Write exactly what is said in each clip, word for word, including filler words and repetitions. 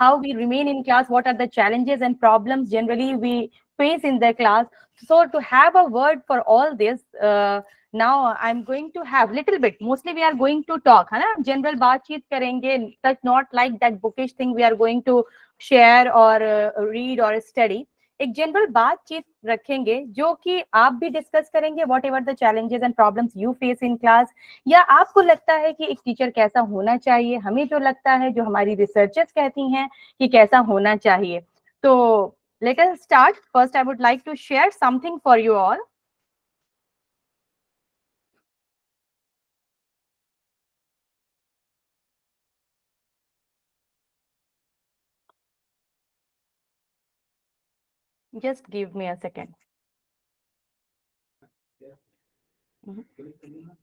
how we remain in class, what are the challenges and problems generally we face in the class. So to have a word for all this, uh, now I'm going to have little bit, mostly we are going to talk, है ना, general बातचीत करेंगे, but not like that bookish thing we are going to share or uh, read or study. एक general बातचीत रखेंगे जो कि आप भी डिस्कस करेंगे, whatever the challenges and problems you face in class, या आपको लगता है कि एक टीचर कैसा होना चाहिए, हमें जो लगता है, जो हमारी रिसर्चर्स कहती हैं कि कैसा होना चाहिए. तो let us start. First I would like to share something for you all. Just give me a second. Mm-hmm.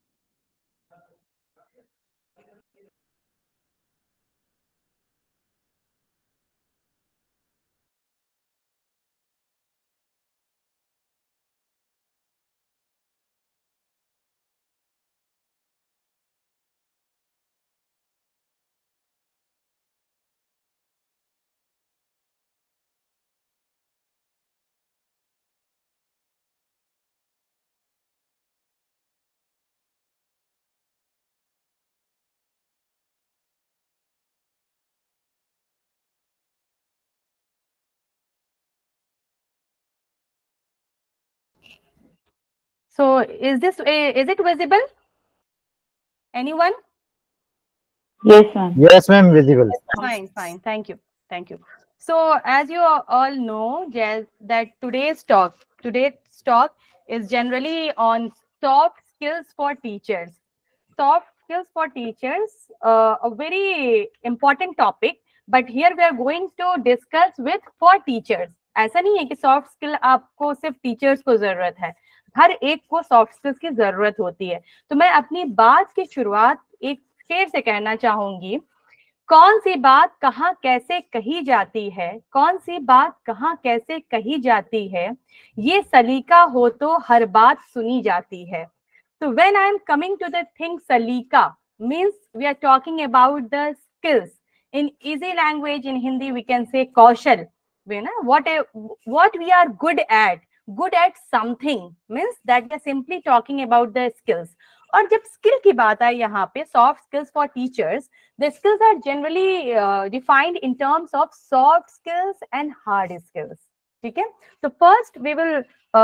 So is this, is it visible? Anyone? Yes, ma'am. Yes, ma'am, visible. Fine, fine. Thank you. Thank you. So as you all know, yes, that today's talk, today's talk is generally on soft skills for teachers. Soft skills for teachers, uh, a very important topic, but here we are going to discuss with for teachers. ऐसा नहीं है कि soft skill आपको सिर्फ teachers को जरूरत है, हर एक को सॉफ्ट स्किल्स की जरूरत होती है. तो मैं अपनी बात की शुरुआत एक शेर से कहना चाहूंगी. कौन सी बात कहाँ कैसे कही जाती है, कौन सी बात कहाँ कैसे कही जाती है, ये सलीका हो तो हर बात सुनी जाती है. So when I am coming to the thing salika, means we are talking about the skills. In easy language, in Hindi, we can say kaushal. You know, what, a, what we are good at, good at something, means that we are simply talking about the skills. और जब skill की बात आए यहाँ पे, soft skills for teachers, the skills are generally defined in terms of soft skills and hard skills. ठीक है, तो first we will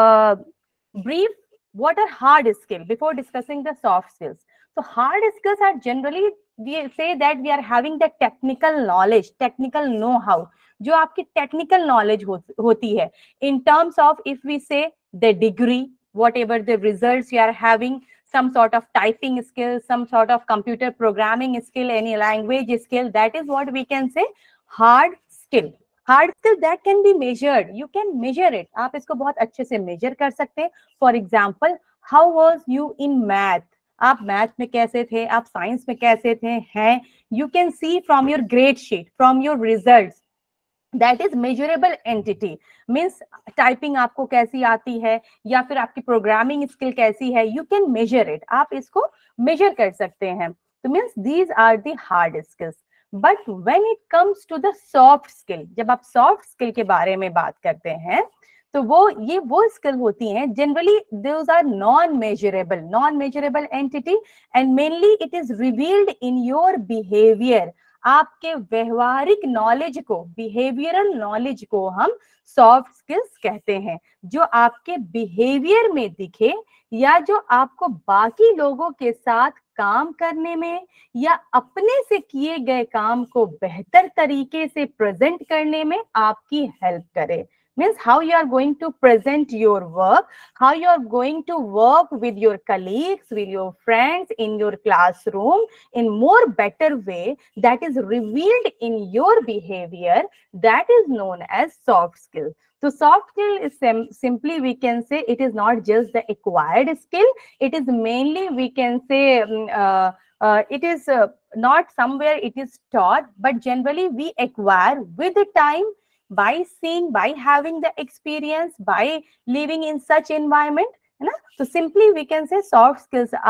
brief what are hard skills before discussing the soft skills. So hard skills are generally, we say that we are having the technical knowledge, technical know-how, जो आपकी technical knowledge हो, होती है in terms of, if we say the degree, whatever the results you are having, some sort of typing skill, some sort of computer programming skill, any language skill, that is what we can say hard skill. Hard skill that can be measured, you can measure it, आप इसको बहुत अच्छे से measure कर सकते हैं. For example, how was you in math, आप math में कैसे थे, आप साइंस में कैसे थे, हैं, you can see from your grade sheet, from your results, that is measurable entity. Means typing आपको कैसी आती है, या फिर आपकी प्रोग्रामिंग स्किल कैसी है, यू कैन मेजर इट, आप इसको मेजर कर सकते हैं. तो means these are the hard skills. But when it comes to the soft skill, जब आप सॉफ्ट स्किल के बारे में बात करते हैं, तो वो ये वो स्किल होती हैं generally, those are non measurable, non measurable entity, and mainly it is revealed in your behaviour. आपके व्यवहारिक नॉलेज को, बिहेवियरल नॉलेज को हम सॉफ्ट स्किल्स कहते हैं, जो आपके बिहेवियर में दिखे, या जो आपको बाकी लोगों के साथ काम करने में, या अपने से किए गए काम को बेहतर तरीके से प्रेजेंट करने में आपकी हेल्प करे. Means how you are going to present your work, how you are going to work with your colleagues, with your friends in your classroom in more better way, that is revealed in your behavior, that is known as soft skill. So soft skill is sim simply we can say it is not just the acquired skill, it is mainly we can say um, uh, uh, it is uh, not somewhere it is taught, but generally we acquire with the time, by seeing, by having the experience, by living in such environment. है ना? So simply we can say soft skills are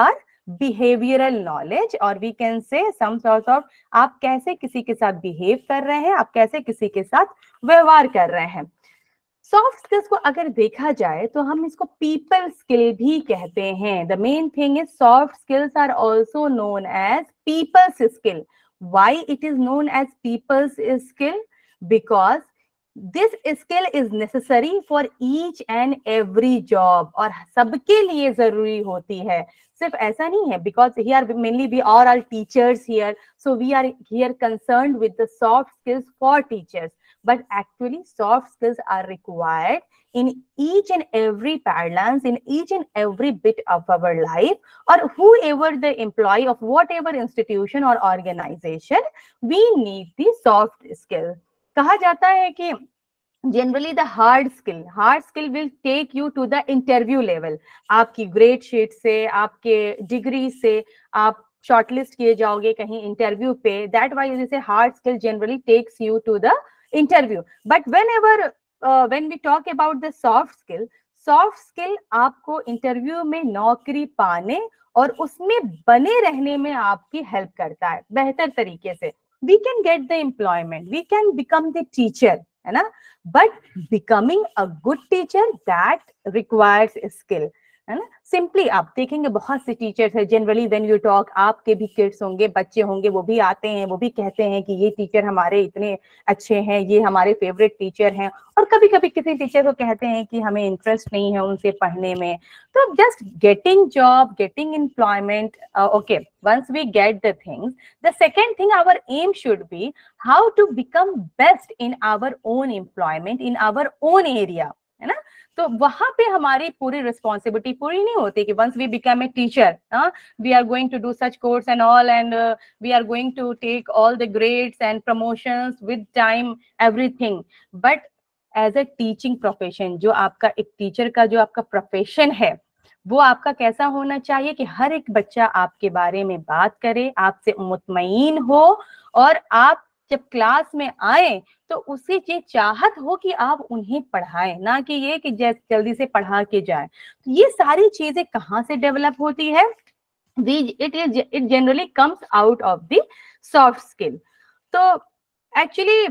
behavioural knowledge, और we can say some sort of आप कैसे किसी के साथ behave कर रहे हैं, आप कैसे किसी के साथ व्यवहार कर रहे हैं। सॉफ्ट स्किल्स को अगर देखा जाए तो हम इसको पीपल स्किल भी कहते हैं। The main thing is soft skills are also known as people's skill. Why it is known as people's skill? Because this skill is necessary for each and every job, और सबके लिए जरूरी होती है, सिर्फ ऐसा नहीं है। Because here mainly we are are teachers here, so we are here concerned with the soft skills for teachers, but actually soft skills are required in each and every parlance, in each and every bit of our life, or whoever the employee of whatever institution or organization, we need the soft skill. कहा जाता है कि generally the hard skill hard skill will take you to the interview level. आपकी grade sheet से, आपके degree से आप shortlist किए जाओगे कहीं इंटरव्यू पे, दैट वाई जैसे hard skill generally takes you to the interview. But whenever when we talk about the soft skill, soft skill आपको इंटरव्यू में नौकरी पाने और उसमें बने रहने में आपकी हेल्प करता है बेहतर तरीके से. We can get the employment, we can become the teacher, है ना, but becoming a good teacher that requires skill, है ना. सिंपली आप देखेंगे बहुत से टीचर्स है, जनरली व्हेन यू टॉक, आपके भी किड्स होंगे, बच्चे होंगे, वो भी आते हैं, वो भी कहते हैं कि ये टीचर हमारे इतने अच्छे हैं, ये हमारे फेवरेट टीचर हैं, और कभी कभी किसी टीचर को कहते हैं कि हमें इंटरेस्ट नहीं है उनसे पढ़ने में. तो just getting job, getting employment, okay, once we get the things, the second thing our aim should be how to become best in our own employment, in our own area, है ना. तो वहां पे हमारी पूरी रिस्पॉन्सिबिलिटी पूरी नहीं होती कि once we become a teacher, we are going to do such course and all, and we are going to take all the grades and promotions with time everything. But as a teaching profession, जो आपका एक teacher का जो आपका profession है, वो आपका कैसा होना चाहिए कि हर एक बच्चा आपके बारे में बात करे, आपसे मुतमईन हो, और आप जब क्लास में आए तो उसी चीज चाहत हो कि आप उन्हें पढ़ाएं, ना कि ये कि जल्दी से पढ़ा के जाए. तो ये सारी चीजें कहाँ से डेवलप होती है? We it is it generally comes out of the soft skill. तो actually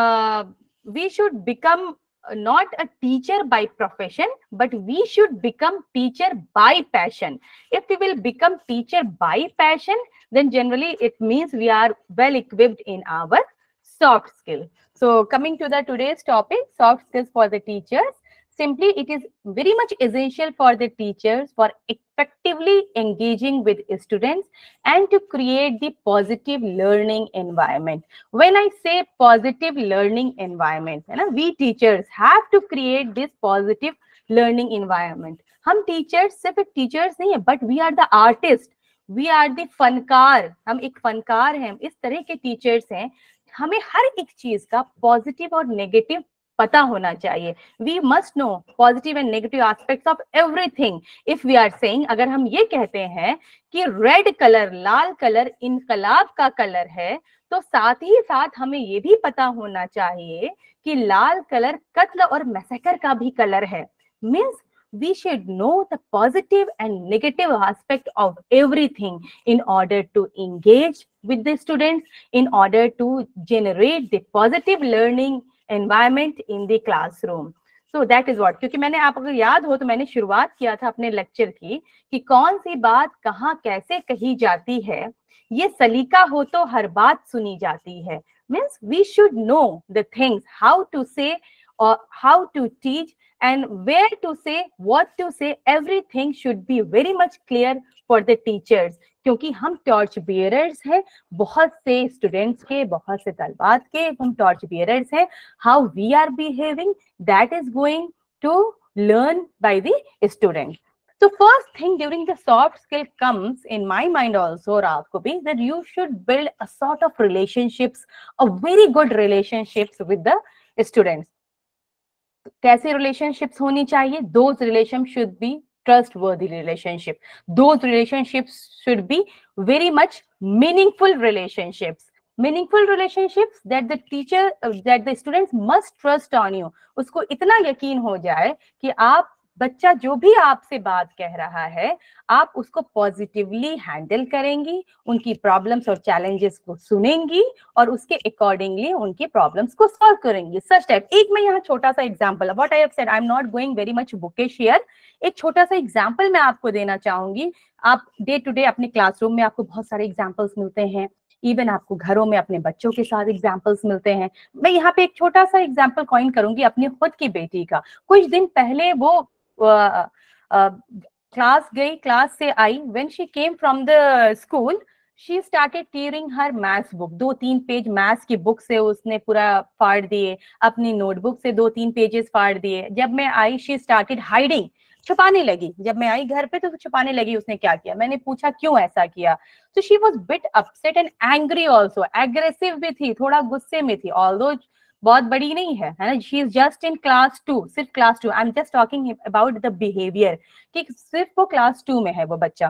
we should become not a teacher by profession, but we should become teacher by passion. If we will become teacher by passion, then generally it means we are well equipped in our soft skill. So coming to the today's topic, soft skills for the teachers. Simply, it is very much essential for the teachers for effectively engaging with students and to create the positive learning environment. When I say positive learning environment, है ना, we teachers have to create this positive learning environment. हम teachers सिर्फ एक teachers नहीं है, but we are the artist, we are the फनकार. हम एक फनकार हैं, इस तरह के teachers हैं. हमें हर एक चीज का पॉजिटिव और नेगेटिव पता होना चाहिए. We must know positive and negative aspects of everything. If we are saying, अगर हम ये कहते हैं कि रेड कलर, लाल कलर इनकलाब का कलर है, तो साथ ही साथ हमें ये भी पता होना चाहिए कि लाल कलर कत्ल और मैसेकर का भी कलर है. Means we should know the positive and negative aspect of everything in order to engage with the students, in order to generate the positive learning environment in the classroom. So that is what, क्योंकि मैंने, आप अगर याद हो तो मैंने शुरुआत किया था अपने लेक्चर की कि कौन सी बात कहाँ कैसे कही जाती है, ये सलीका हो तो हर बात सुनी जाती है. Means we should know the things, how to say or how to teach, and where to say, what to say, everything should be very much clear for the teachers. क्योंकि हम टॉर्च बियरर्स हैं, बहुत से students के, बहुत से तलबात के हम टॉर्च बियरर्स हैं. How we are behaving, that is going to learn by the student. So first thing during the soft skill comes in my mind also, Rav Kubi, that you should build a sort of relationships, a very good relationships with the students. कैसे relationships होनी चाहिए? Those relationships should be trustworthy relationship. Those relationships should be very much meaningful relationships. Meaningful relationships that the teacher, uh, that the students must trust on you. उसको इतना यकीन हो जाए कि आप बच्चा जो भी आपसे बात कह रहा है, आप उसको पॉजिटिवली हैंडल करेंगी, उनकी प्रॉब्लम्स और चैलेंजेस को सुनेंगी और उसके अकॉर्डिंगली उनकी प्रॉब्लम्स को सॉल्व करेंगी। Such type. एक मैं यहाँ छोटा सा example, what I have said, I am not going very much bookish here, एक छोटा सा एग्जांपल मैं आपको देना चाहूंगी। आप डे टू डे अपने क्लासरूम में आपको बहुत सारे एग्जाम्पल्स मिलते हैं, इवन आपको घरों में अपने बच्चों के साथ एग्जाम्पल्स मिलते हैं। मैं यहाँ पे एक छोटा सा एग्जाम्पल कॉइन करूंगी अपनी खुद की बेटी का। कुछ दिन पहले वो क्लास गई, क्लास से आई, when she came from the school she started tearing her maths book. दो तीन पेज मैथ्स की बुक से उसने पूरा फाड़ दिए, अपनी नोटबुक से दो तीन पेजेस फाड़ दिए। जब मैं आई शी स्टार्टेड हाइडिंग, छुपाने लगी। जब मैं आई घर पे तो छुपाने लगी। उसने क्या किया, मैंने पूछा क्यों ऐसा किया, तो she was bit upset and angry also, aggressive भी थी, थोड़ा गुस्से में थी। ऑल्दो बहुत बड़ी नहीं है, है ना, she is just in class two, सिर्फ class two. I am just talking about the behaviour कि सिर्फ वो क्लास टू में है वो बच्चा।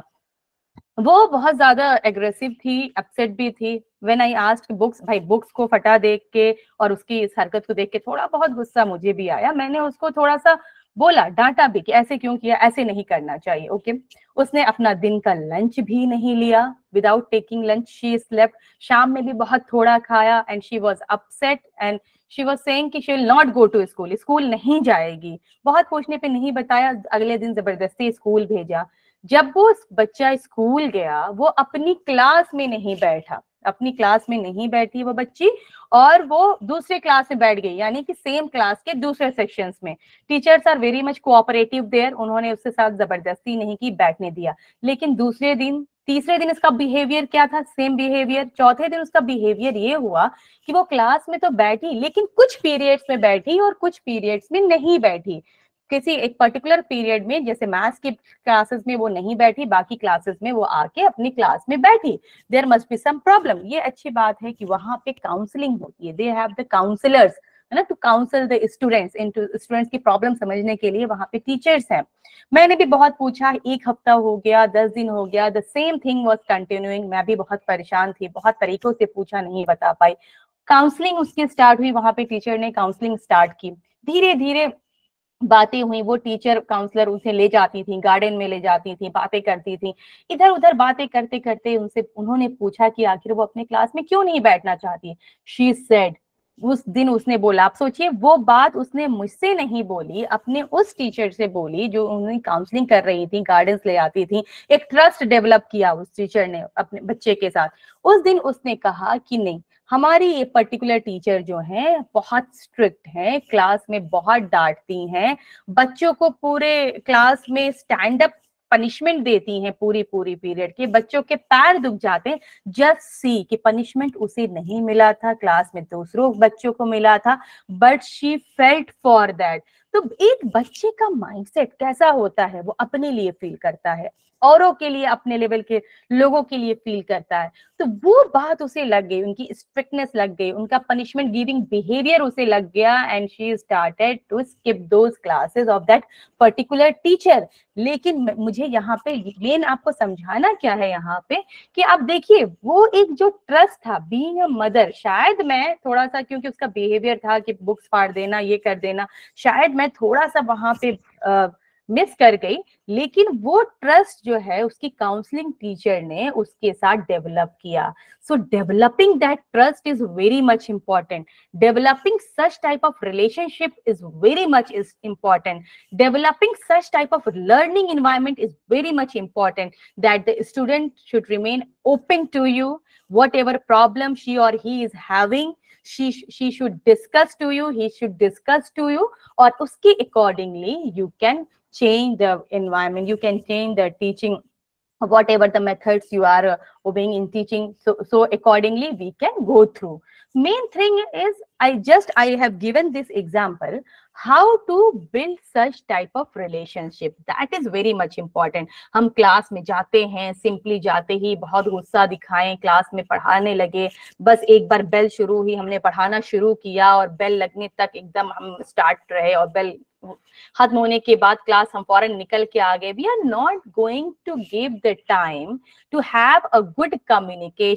वो बहुत ज्यादा एग्रेसिव थी, अपसेट भी थी। व्हेन आई आस्क्ड बुक्स, भाई बुक्स को फटा देख के और उसकी इस हरकत को देख के थोड़ा बहुत गुस्सा मुझे भी आया। मैंने उसको थोड़ा सा बोला, डांटा भी कि ऐसे क्यों किया, ऐसे नहीं करना चाहिए। Okay okay? उसने अपना दिन का लंच भी नहीं लिया, without taking lunch she slept. शाम में भी बहुत थोड़ा खाया and she was upset and she was saying कि she will not go to school, school नहीं जाएगी। बहुत पूछने पे नहीं बताया, अगले दिन जबरदस्ती स्कूल भेजा। जब वो बच्चा स्कूल गया, वो अपनी क्लास में नहीं बैठा, अपनी क्लास में नहीं बैठी वो बच्ची, और वो दूसरे क्लास में बैठ गई, यानी कि सेम क्लास के दूसरे सेक्शंस में। Teachers are very much cooperative there, उन्होंने उसके साथ जबरदस्ती नहीं की, बैठने दिया। लेकिन दूसरे दिन, तीसरे दिन इसका बिहेवियर क्या था, सेम बिहेवियर। चौथे दिन उसका बिहेवियर ये हुआ कि वो क्लास में तो बैठी, लेकिन कुछ पीरियड्स में बैठी और कुछ पीरियड्स में नहीं बैठी। किसी एक पर्टिकुलर पीरियड में, जैसे मैथ्स की क्लासेस में वो नहीं बैठी, बाकी क्लासेस में वो आके अपनी क्लास में बैठी। There must be some problem. ये अच्छी बात है कि वहां पे काउंसलिंग होती है, दे हैव द काउंसलर्स, है ना, to counsel the students, into students की प्रॉब्लम समझने के लिए वहां पे टीचर्स हैं। मैंने भी बहुत पूछा, एक हफ्ता हो गया, दस दिन हो गया, the same thing was continuing. मैं भी बहुत परेशान थी, बहुत तरीकों से पूछा, नहीं बता पाई। काउंसलिंग उसकी स्टार्ट हुई, वहां पे टीचर ने काउंसलिंग स्टार्ट की। धीरे धीरे बातें हुई, वो टीचर काउंसलर उसे ले जाती थी, गार्डन में ले जाती थी, बातें करती थी। इधर उधर बातें करते करते उनसे उन्होंने पूछा कि आखिर वो अपने क्लास में क्यों नहीं बैठना चाहती। शी सेड, उस दिन उसने बोला, आप सोचिए वो बात उसने मुझसे नहीं बोली, अपने उस टीचर से बोली जो उन्हें काउंसलिंग कर रही थी, गार्डन्स ले आती थी। एक ट्रस्ट डेवलप किया उस टीचर ने अपने बच्चे के साथ। उस दिन उसने कहा कि नहीं, हमारी ये पर्टिकुलर टीचर जो है बहुत स्ट्रिक्ट है, क्लास में बहुत डांटती हैं, बच्चों को पूरे क्लास में स्टैंड अप पनिशमेंट देती हैं, पूरी पूरी पीरियड के बच्चों के पैर दुख जाते हैं। जस्ट सी कि पनिशमेंट उसे नहीं मिला था, क्लास में दूसरों बच्चों को मिला था, but she felt for that. तो एक बच्चे का माइंडसेट कैसा होता है, वो अपने लिए फील करता है, औरों के लिए, अपने लेवल के लोगों के लिए फील करता है। तो वो बात उसे लग गई, उनकी स्ट्रिक्टनेस लग गई, उनका पनिशमेंट गिविंग बिहेवियर उसे लग गया, and she started to skip those classes of that particular teacher. लेकिन मुझे यहाँ पे मेन आपको समझाना क्या है यहाँ पे, कि आप देखिए वो एक जो ट्रस्ट था, बीइंग अ मदर, शायद मैं थोड़ा सा, क्योंकि उसका बिहेवियर था कि बुक्स फाड़ देना, ये कर देना, शायद मैं थोड़ा सा वहां पे आ, मिस कर गई। लेकिन वो ट्रस्ट जो है उसकी काउंसलिंग टीचर ने उसके साथ डेवलप किया। So developing that trust is very much important. Developing such type of relationship is very much is important. Developing such type of learning environment is very much important, that the student should remain open to you. Whatever problem she or he is having, she she should discuss to you, he should discuss to you, और उसके accordingly you can change the environment, you can change the teaching, whatever the methods you are uh, obeying in teaching. So so accordingly we can go through. Main thing is, I just I have given this example how to build such type of relationship. That is very much important. हम class में जाते हैं, simply जाते ही बहुत गुस्सा दिखाएं, class में पढ़ाने लगे, बस एक बार बेल शुरू हुई, हमने पढ़ाना शुरू किया और बेल लगने तक एकदम हम स्टार्ट रहे, और बेल खत्म होने के बाद क्लास हम फौरन निकल के आ गए। We are not going to give the time to have a good communication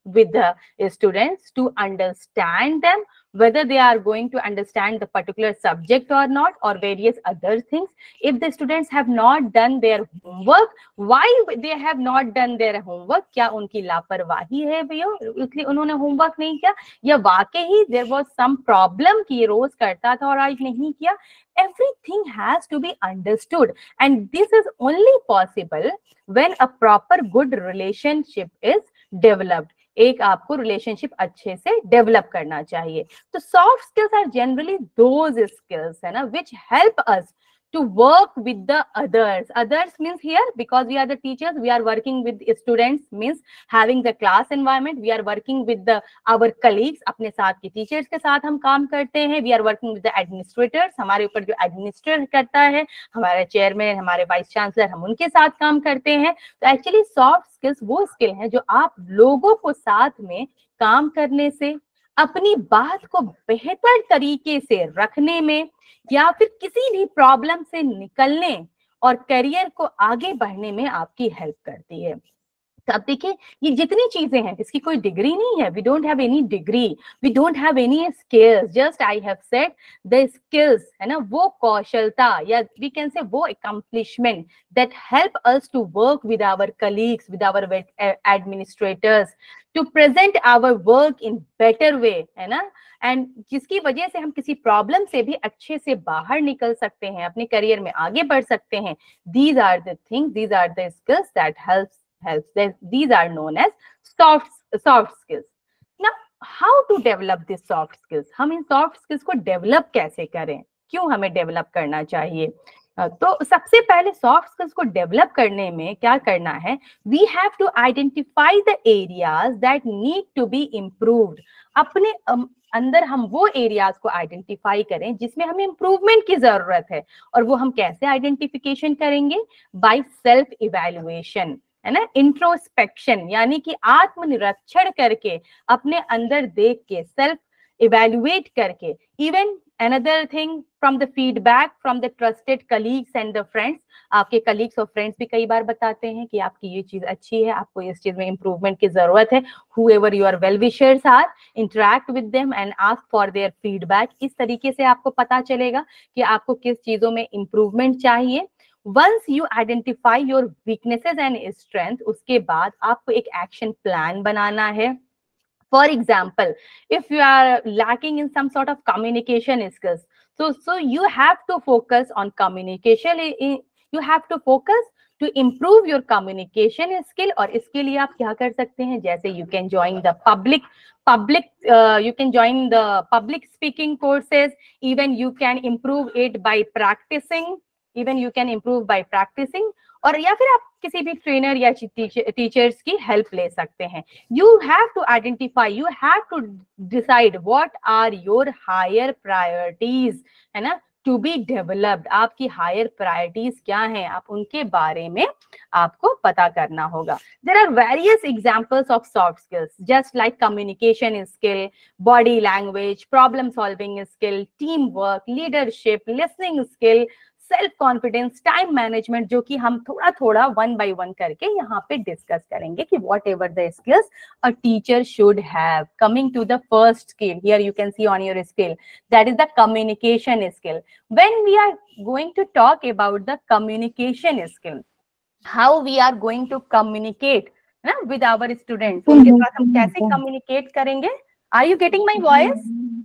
with the students to understand them, whether they are going to understand the particular subject or not, or various other things. If the students have not done their homework, why they have not done their homework? क्या उनकी लापरवाही है भैया इसलिए उन्होंने homework नहीं किया, या वाकई देयर वाज सम प्रॉब्लम कि ये रोज करता था और आज नहीं किया? Everything has to be understood, and this is only possible when a proper good relationship is developed. एक आपको रिलेशनशिप अच्छे से डेवलप करना चाहिए. तो soft skills are generally those skills है ना which help us to work with the others. Others means here, because we are the teachers, we are working with students, means having the class environment. We are working with the our colleagues, अपने साथ के teachers के साथ हम काम करते हैं. We are working with the administrators, हमारे ऊपर जो administrator करता है, हमारे chairman, हमारे vice chancellor, हम उनके साथ काम करते हैं. तो actually soft skills वो skill है जो आप लोगों को साथ में काम करने से, अपनी बात को बेहतर तरीके से रखने में, या फिर किसी भी प्रॉब्लम से निकलने और करियर को आगे बढ़ने में आपकी हेल्प करती है. तो अब देखिए ये जितनी चीजें हैं इसकी कोई डिग्री नहीं है. We don't have any degree, we don't have any skills, just I have said the skills है ना, वो कौशलता या वी कैन से वो accomplishment that help us to work with our colleagues, with our administrators, to present our work in better way है ना, and जिसकी वजह से हम किसी प्रॉब्लम से भी अच्छे से बाहर निकल सकते हैं, अपने करियर में आगे बढ़ सकते हैं. These are the things, these are the skills that helps helps. These are known as soft soft skills. Now how to develop these soft skills? हम इन soft skills को develop कैसे करें, क्यों हमें develop करना चाहिए? तो सबसे पहले soft skills को develop करने में क्या करना है? We have to identify the areas that need to be improved. अपने अंदर हम वो एरियाज को आइडेंटिफाई करें जिसमें हमें इंप्रूवमेंट की जरूरत है. और वो हम कैसे आइडेंटिफिकेशन करेंगे? बाय सेल्फ इवैल्यूएशन है ना, इंट्रोस्पेक्शन, यानी कि आत्मनिरीक्षण करके, अपने अंदर देख के, सेल्फ इवैल्यूएट करके. Even another thing from the feedback from the trusted colleagues and the friends. आपके कलीग्स और फ्रेंड्स भी कई बार बताते हैं कि आपकी ये चीज अच्छी है, आपको इस चीज में इंप्रूवमेंट की जरूरत है. whoever your well-wishers are, interact with them and ask for their feedback. इस तरीके से आपको पता चलेगा कि आपको किस चीजों में इंप्रूवमेंट चाहिए. Once you identify your weaknesses and strength, उसके बाद आपको एक action plan बनाना है. For example, if you are lacking in some sort of communication skills, so so you have to focus on communication. You have to focus to improve your communication skill. और इसके लिए आप क्या कर सकते हैं? जैसे you can join the public public uh, you can join the public speaking courses. Even you can improve it by practicing. Even you can improve by practicing. और या फिर आप किसी भी ट्रेनर या टीचर्स की हेल्प ले सकते हैं. You have to identify, you have to decide what are your higher priorities है ना, टू बी डेवलप्ड. आपकी हायर प्रायोरिटीज क्या हैं, आप उनके बारे में आपको पता करना होगा. There are various examples of soft skills, just like communication skill, body language, problem solving skill, team work, leadership, listening skill, self confidence, time management, जो कि हम थोड़ा थोड़ा वन बाय वन करके यहाँ पे डिस्कस करेंगे कि whatever the skills a teacher should have. Coming to the first skill, here you can see on your skill, that is the communication skill. When we are going to talk about the communication skill, how we are going to communicate ना with our students, उनके साथ हम कैसे communicate करेंगे? Are you getting my voice?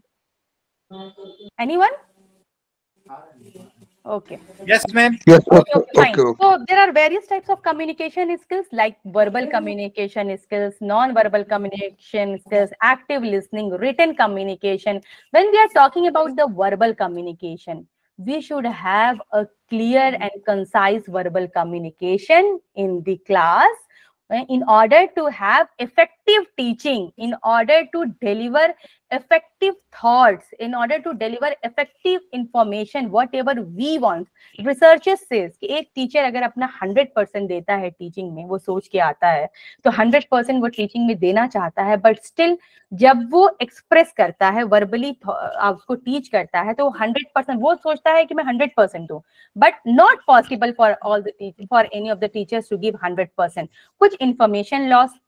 Anyone? Okay. Yes, ma'am. Yes, Okay, okay, okay, fine. okay, okay. So there are various types of communication skills like verbal communication skills, non-verbal communication skills, active listening, written communication. When we are talking about the verbal communication, we should have a clear and concise verbal communication in the class in order to have effective teaching, in order to deliver effective thoughts, in order to deliver effective information, whatever we want. Researchers says कि एक teacher अगर अपना hundred percent देता है teaching में, वो सोच के आता है तो हंड्रेड परसेंट वो टीचिंग में देना चाहता है, बट स्टिल जब वो एक्सप्रेस करता है, वर्बली उसको टीच करता है, तो हंड्रेड परसेंट वो सोचता है कि मैं हंड्रेड परसेंट दूं, but not possible for all the for any of the teachers to give hundred percent. कुछ इंफॉर्मेशन लॉस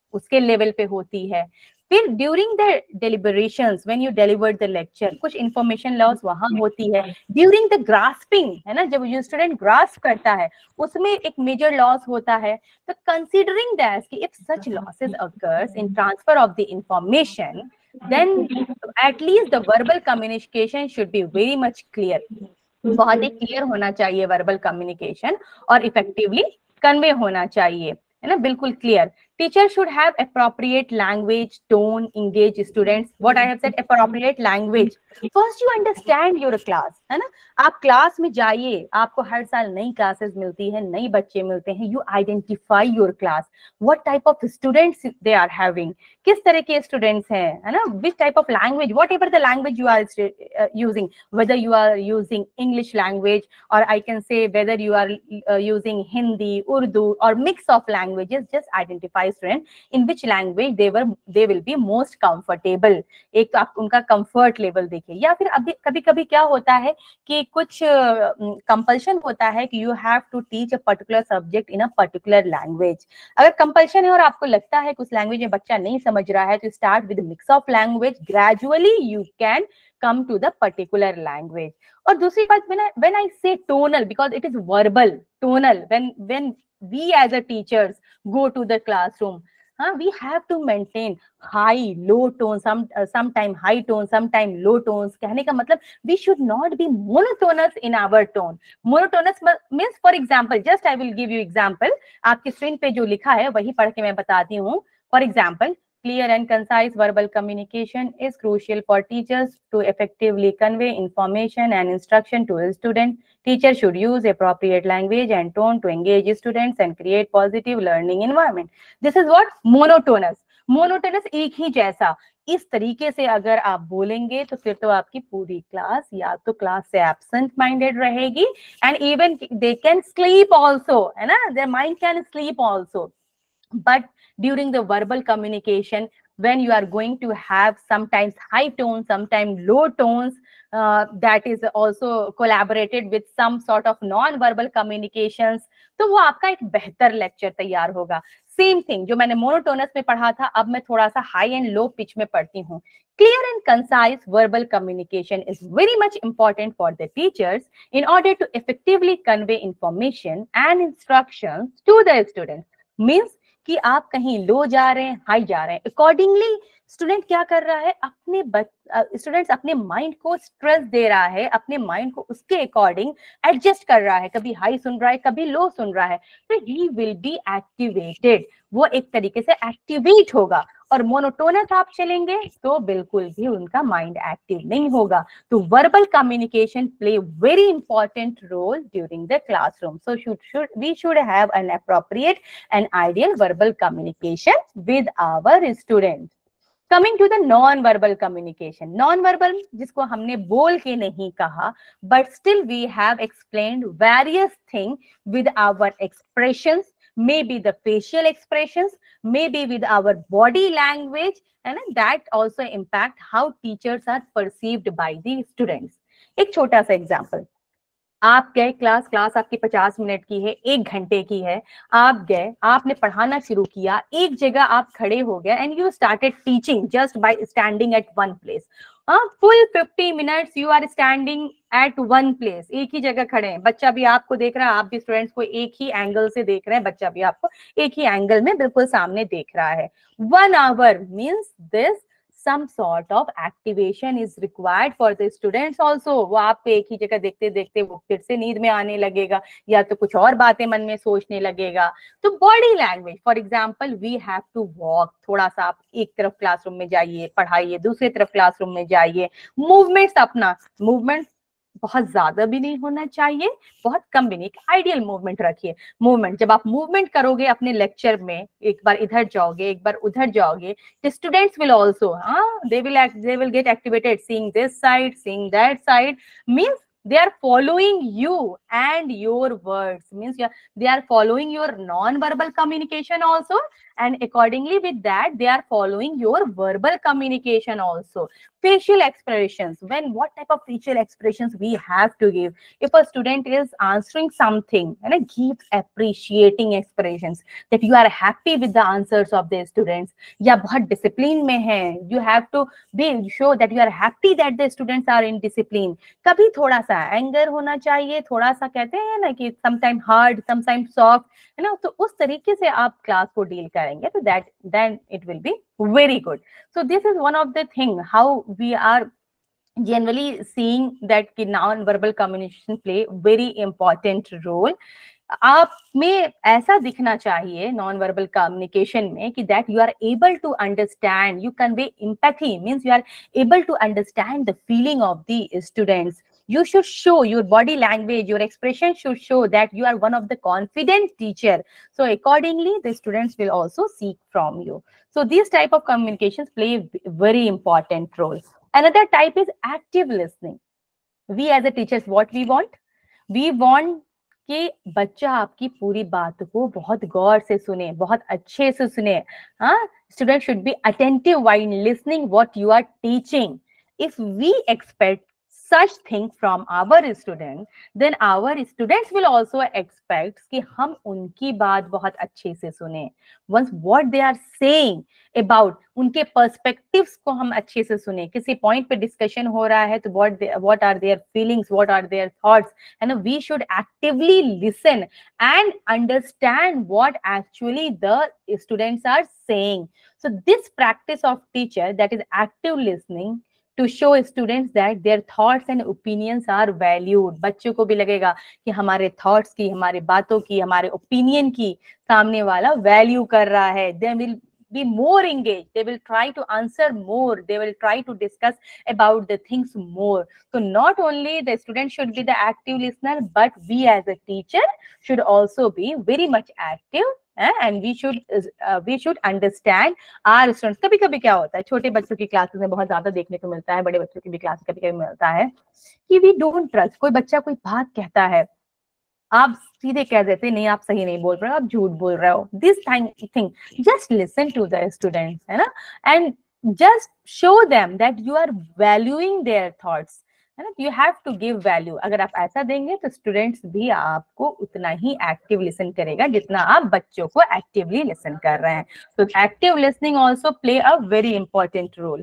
उसके लेवल पे होती है। फिर during the deliberations when you deliver the lecture, कुछ इंफॉर्मेशन लॉस वहां होती है। ड्यूरिंग द ग्रास्पिंग, है ना, जब जो स्टूडेंट ग्रास्प करता है उसमें एक मेजर लॉस होता है। तो कंसीडरिंग दैट कि if such losses occurs in transfer of the information, then at least the verbal communication should be very much clear. बहुत ही क्लियर होना चाहिए वर्बल कम्युनिकेशन, और इफेक्टिवली कन्वे होना चाहिए, है ना, बिल्कुल क्लियर। Teacher should have appropriate language, tone, engage students. What I have said, appropriate language. First you understand your class, है ना। आप क्लास में जाइए, आपको हर साल नई क्लासेस मिलती है, नई बच्चे मिलते हैं। You identify your class, what type of students they are having, किस तरह के स्टूडेंट्स हैं, है ना, which type of language, whatever the language you are uh, using, whether you are using English language, or I can say whether you are uh, using Hindi, Urdu, or mix of languages. Just identify student in which language they were they will be most comfortable. एक तो आप उनका comfort level देखिए। या फिर अभी कभी कभी क्या होता है कि कुछ कंपल्शन uh, होता है कि you have to teach a particular subject in a particular language. अगर कंपल्शन है और आपको लगता है कि उस लैंग्वेज में बच्चा नहीं समझ रहा है, तो start with mix of language, gradually you can come to the particular language. और दूसरी बात, when I when I say tonal, because it is verbal, tonal, when when we as a teachers go to the classroom, huh, we have to maintain high, low tone, some uh, sometime high tone, sometime low tones. कहने का मतलब we should not be monotonous in our tone. Monotonous means, for example, just I will give you example. आपकी screen पे जो लिखा है वही पढ़ के मैं बताती हूँ। For example, clear and concise verbal communication is crucial for teachers to effectively convey information and instruction to a student. Teacher should use appropriate language and tone to engage students and create positive learning environment. This is what monotonous. Monotonous एक ही जैसा। इस तरीके से अगर आप बोलेंगे तो फिर तो आपकी पूरी क्लास या तो क्लास से एब्सेंट माइंडेड रहेगी, and even they can sleep also, है ना, their mind can sleep also. But during the verbal communication, when you are going to have sometimes high tones, sometimes low tones, uh, that is also collaborated with some sort of non-verbal communications, तो वो आपका एक बेहतर lecture तैयार होगा. Same thing जो मैंने monotonous में पढ़ा था, अब मैं थोड़ा सा हाई एंड लो पिच में पढ़ती हूँ. Clear and concise verbal communication is very much important for the teachers in order to effectively convey information and instructions to the students. Means कि आप कहीं लो जा रहे हैं, हाई जा रहे हैं, अकॉर्डिंगली स्टूडेंट क्या कर रहा है, अपने स्टूडेंट्स अपने माइंड को स्ट्रेस दे रहा है, अपने माइंड को उसके अकॉर्डिंग एडजस्ट कर रहा है, कभी हाई सुन रहा है, कभी लो सुन रहा है, तो ही विल बी एक्टिवेटेड, वो एक तरीके से एक्टिवेट होगा. और मोनोटोनस आप चलेंगे तो बिल्कुल भी उनका माइंड एक्टिव नहीं होगा. तो verbal communication play very important role during the classroom. So should should we should have an appropriate and ideal verbal communication with our students. Coming to the non-verbal communication, non-verbal जिसको हमने बोल के नहीं कहा, but still we have explained various things with our expressions, maybe the facial expressions, maybe with our body language, and that also impact how teachers are perceived by the students. एक छोटा सा example, आप गए class class आपकी पचास minute की है, एक घंटे की है, आप गए, आपने पढ़ाना शुरू किया, एक जगह आप खड़े हो गए and you started teaching just by standing at one place. Full fifty minutes you are standing at one place, एक ही जगह खड़े हैं, बच्चा भी आपको देख रहा है, आप भी स्टूडेंट्स को एक ही एंगल से देख रहे हैं, बच्चा भी आपको एक ही एंगल में बिल्कुल सामने देख रहा है. One hour means this some sort of activation is required for the students also. वो आपको एक ही जगह देखते देखते वो फिर से नींद में आने लगेगा या तो कुछ और बातें मन में सोचने लगेगा. तो body language, for example we have to walk, थोड़ा सा आप एक तरफ क्लासरूम में जाइए, पढ़ाइए, दूसरी तरफ क्लासरूम में जाइए. मूवमेंट्स, अपना मूवमेंट बहुत ज्यादा भी नहीं होना चाहिए, बहुत कम भी नहीं, आइडियल मूवमेंट रखिए. मूवमेंट जब आप मूवमेंट करोगे अपने लेक्चर में, एक बार इधर जाओगे, एक बार उधर जाओगे, the students will also uh, they will act, they will get activated, seeing this side, seeing that side, means they are following you and your words, means yeah, they are following your non-verbal communication also, and accordingly with that they are following your verbal communication also. Facial expressions, when what type of facial expressions we have to give. If a student is answering something, and give appreciating expressions that you are happy with the answers of the students, या बहुत discipline में है, you have to be show that you are happy that the students are in discipline. कभी थोड़ा सा anger होना चाहिए, थोड़ा सा कहते हैं ना कि sometimes hard, sometimes soft, है ना, तो उस तरीके से आप क्लास को डील करेंगे तो that then it will be very good. So this is one of the thing how we are generally seeing that non-verbal communication play very important role. आप में ऐसा दिखना चाहिए नॉन वर्बल कम्युनिकेशन में कि that you are able to understand, you convey empathy, means you are able to understand the feeling of the students. You should show your body language, your expression should show that you are one of the confident teacher. So accordingly, the students will also seek from you. So these type of communications play a very important role. Another type is active listening. We as a teachers, what we want? We want कि बच्चा आपकी पूरी बात को बहुत गौर से सुने, बहुत अच्छे से सुने. हाँ, student should be attentive while listening what you are teaching. If we expect such thing from our students, then our students will also expect कि हम उनकी बात बहुत अच्छे से सुने. Once what they are saying about, उनके perspectives को हम अच्छे से सुने. किसी point पे discussion हो रहा है तो what they, what are their feelings, what are their thoughts, and we should actively listen and understand what actually the students are saying. So this practice of teacher, that is active listening, to show students that their thoughts and opinions are valued. बच्चों को भी लगेगा कि हमारे thoughts की, हमारे बातों की, हमारे opinion की सामने वाला value कर रहा है. They will be more engaged. They will try to answer more. They will try to discuss about the things more. So not only the student should be the active listener, but we as a teacher should also be very much active. And we should uh, we should understand our students. कभी कभी क्या होता है, छोटे बच्चों की classes में बहुत ज्यादा देखने को मिलता है, बड़े बच्चों की भी क्लास कभी कभी मिलता है कि we don't trust. कोई बच्चा कोई बात कहता है, आप सीधे कह देते नहीं, आप सही नहीं बोल रहे हो, आप झूठ बोल रहे हो. This thing, just listen to the students, है ना, and just show them that you are valuing their thoughts. You have to give value. अगर आप ऐसा देंगे तो स्टूडेंट्स भी आपको उतना ही एक्टिव लिसन करेगा जितना आप बच्चों को एक्टिवली लिसन कर रहे हैं. तो active listening also play a very important role.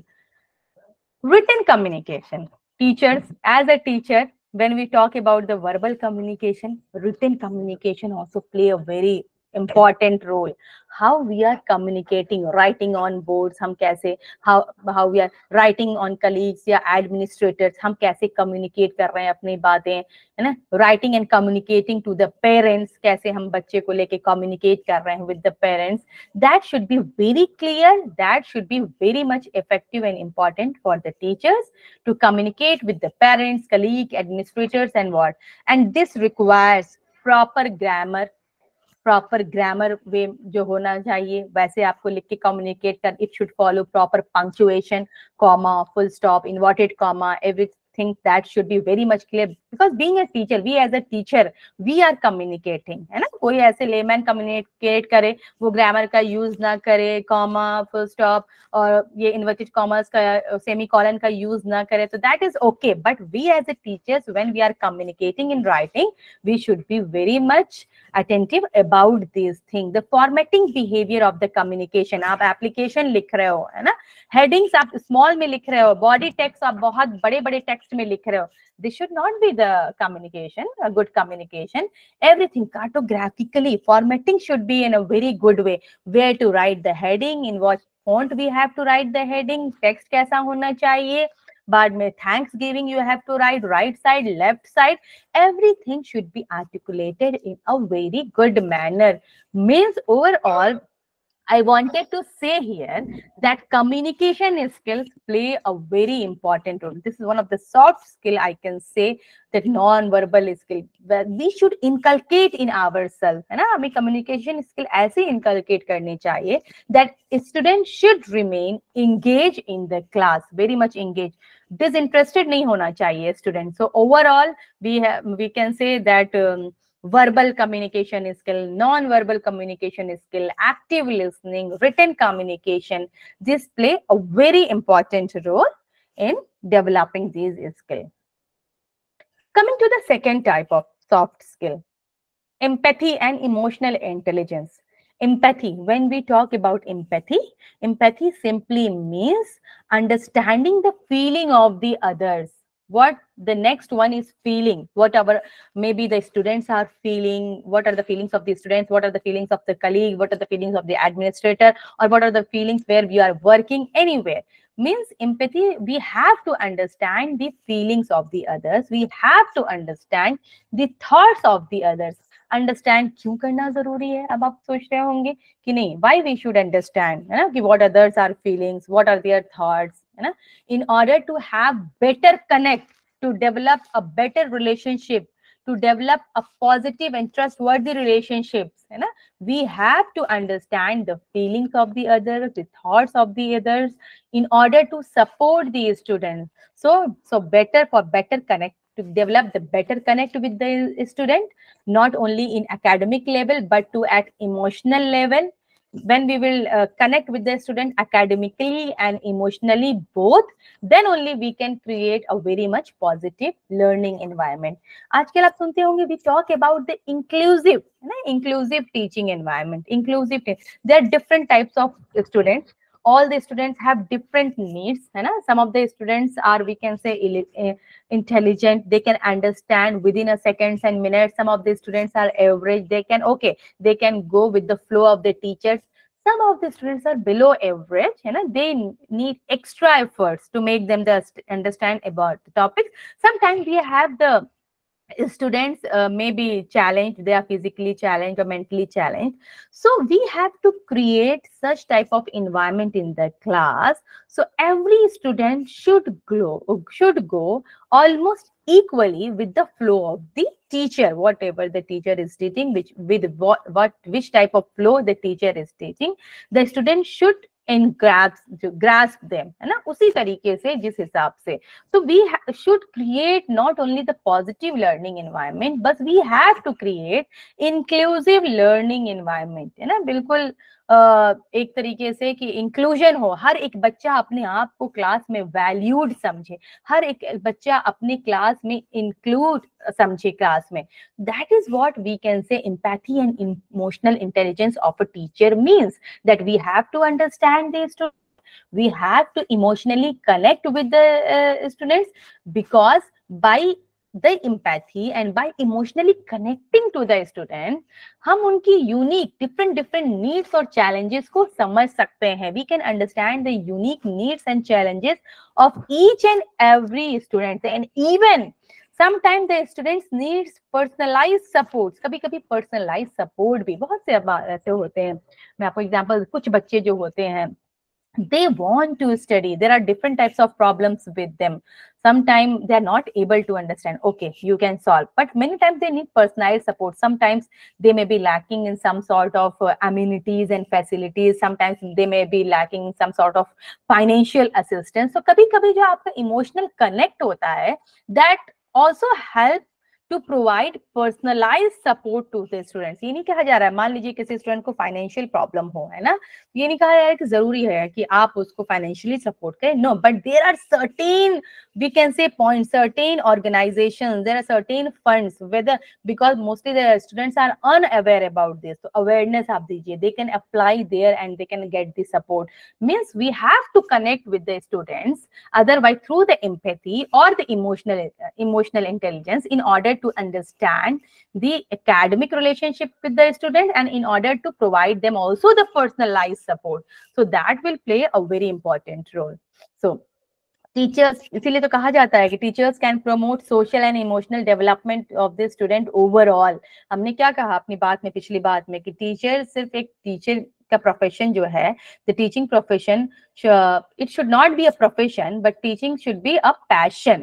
Written communication. Teachers, as a teacher, when we talk about the verbal communication, written communication also play a very important role. How we are communicating, writing on boards, हम कैसे, how how we are writing on colleagues या administrators, हम कैसे communicate कर रहे हैं अपनी बातें, है ना, writing and communicating to the parents, कैसे हम बच्चे को लेके communicate कर रहे हैं with the parents, that should be very clear, that should be very much effective and important for the teachers to communicate with the parents, colleagues, administrators and what. And this requires proper grammar, proper grammar वे जो होना चाहिए वैसे आपको लिख के communicate कर. It should follow proper punctuation, comma, full stop, inverted comma, everything that should be very much clear. Because being a teacher, we as a teacher we are communicating, है ना. कोई ऐसे लेमैन कम्युनिकेट करे, वो grammar का use ना करे, comma, full stop और ये इन्वर्टेड कॉमर्स का, सेमी कॉलन का यूज ना करे, तो that is okay. But we as a teachers when we are communicating in writing, we should be very much attentive about these things. The formatting behavior of the communication. आप application लिख रहे हो, है ना, headings आप small में लिख रहे हो, body text आप बहुत बड़े बड़े text में लिख रहे हो. This should not be the communication, a good communication. Everything cartographically, formatting should be in a very good way. Where to write the heading, in what font we have to write the heading, text कैसा होना चाहिए, बाद में thanks giving you have to write, right side, left side, everything should be articulated in a very good manner. Means overall, I wanted to say here that communication skills play a very important role. This is one of the soft skill I can say, that non-verbal skill that we should inculcate in ourselves. है ना, हमें communication skill ऐसे inculcate करनी चाहिए that students should remain engaged in the class, very much engaged. Disinterested नहीं होना चाहिए student. So overall, we have we can say that um, verbal communication skill, non-verbal communication skill, active listening, written communication. This play a very important role in developing these skills. Coming to the second type of soft skill, empathy and emotional intelligence. Empathy, when we talk about empathy, empathy simply means understanding the feeling of the others. What the next one is feeling, whatever maybe the students are feeling, what are the feelings of the students, what are the feelings of the colleague, what are the feelings of the administrator, or what are the feelings where we are working anywhere. Means empathy, we have to understand the feelings of the others, we have to understand the thoughts of the others. Understand क्यों करना जरूरी है, अब आप सोच रहे होंगे कि नहीं, व्हाई वी शुड अंडरस्टैंड, है ना, कि what others are feelings, what are their thoughts, है ना, in order to have better connect, to develop a better relationship, to develop a positive and trustworthy relationships, है ना, we have to understand the feelings of the others, the thoughts of the others, in order to support the students. So so better, for better connect, to develop the better connect with the student, not only in academic level but to at emotional level. When we will uh, connect with the student academically and emotionally both, then only we can create a very much positive learning environment. आजकल आप सुनते होंगे, we talk about the inclusive, है ना, inclusive teaching environment, inclusive. There are different types of students. All the students have different needs, है ना. Some of the students are, we can say, intelligent, they can understand within a seconds and minutes. Some of the students are average, they can, okay, they can go with the flow of the teachers. Some of the students are below average, you know, they need extra efforts to make them the understand about the topics. Sometimes we have the students uh, may be challenged, they are physically challenged or mentally challenged, so we have to create such type of environment in the class, so every student should grow should go almost equally with the flow of the teacher, whatever the teacher is teaching, which with what, what which type of flow the teacher is teaching, the student should and grasp grasp them, है ना, उसी तरीके से, जिस हिसाब से. So we should create not only the positive learning environment, but we have to create inclusive learning environment, है ना, बिल्कुल Uh, एक तरीके से कि इंक्लूजन हो, हर एक बच्चा अपने आप को क्लास में वैल्यूड समझे, हर एक बच्चा अपने क्लास में इंक्लूड समझे क्लास में. That is what we can say empathy and emotional intelligence of a teacher means, that we have to understand the students, we have to emotionally connect with the uh, students, because by the empathy and by emotionally connecting to the student, हम उनकी unique different different needs और challenges को समझ सकते हैं. We can understand the unique needs and challenges of each and every student, and even sometimes the students needs personalized supports. कभी कभी personalized support भी बहुत से ऐसे होते हैं. मैं आपको example, कुछ बच्चे जो होते हैं, they want to study, there are different types of problems with them. Sometimes they are not able to understand, okay, you can solve, but many times they need personalized support. Sometimes they may be lacking in some sort of uh, amenities and facilities, sometimes they may be lacking in some sort of financial assistance. So kabhi kabhi jo aapka emotional connect hota hai, that also helps to provide personalized support to the students. ये नहीं कहा जा रहा है, मान लीजिए किसी student को फाइनेंशियल प्रॉब्लम हो, है ना, ये नहीं कहा जा रहा है कि जरूरी है कि आप उसको फाइनेंशियली सपोर्ट करें, no, but there are certain, we can say point, certain organizations, there are certain funds, whether, because mostly the students are unaware about this, so awareness आप दीजिए, they can apply there and they can get the support. Means we have to connect with the students, otherwise through the empathy or the emotional uh, emotional intelligence, in order to understand the academic relationship with the student, and in order to provide them also the personalized support. So that will play a very important role. So teachers, इसीलिए तो कहा जाता है कि teachers can promote social and emotional development of the student overall. हमने क्या कहा अपनी बात में, पिछली बात में, कि टीचर सिर्फ एक टीचर का प्रोफेशन जो है, the teaching profession, it should not be a profession, but teaching should be a passion.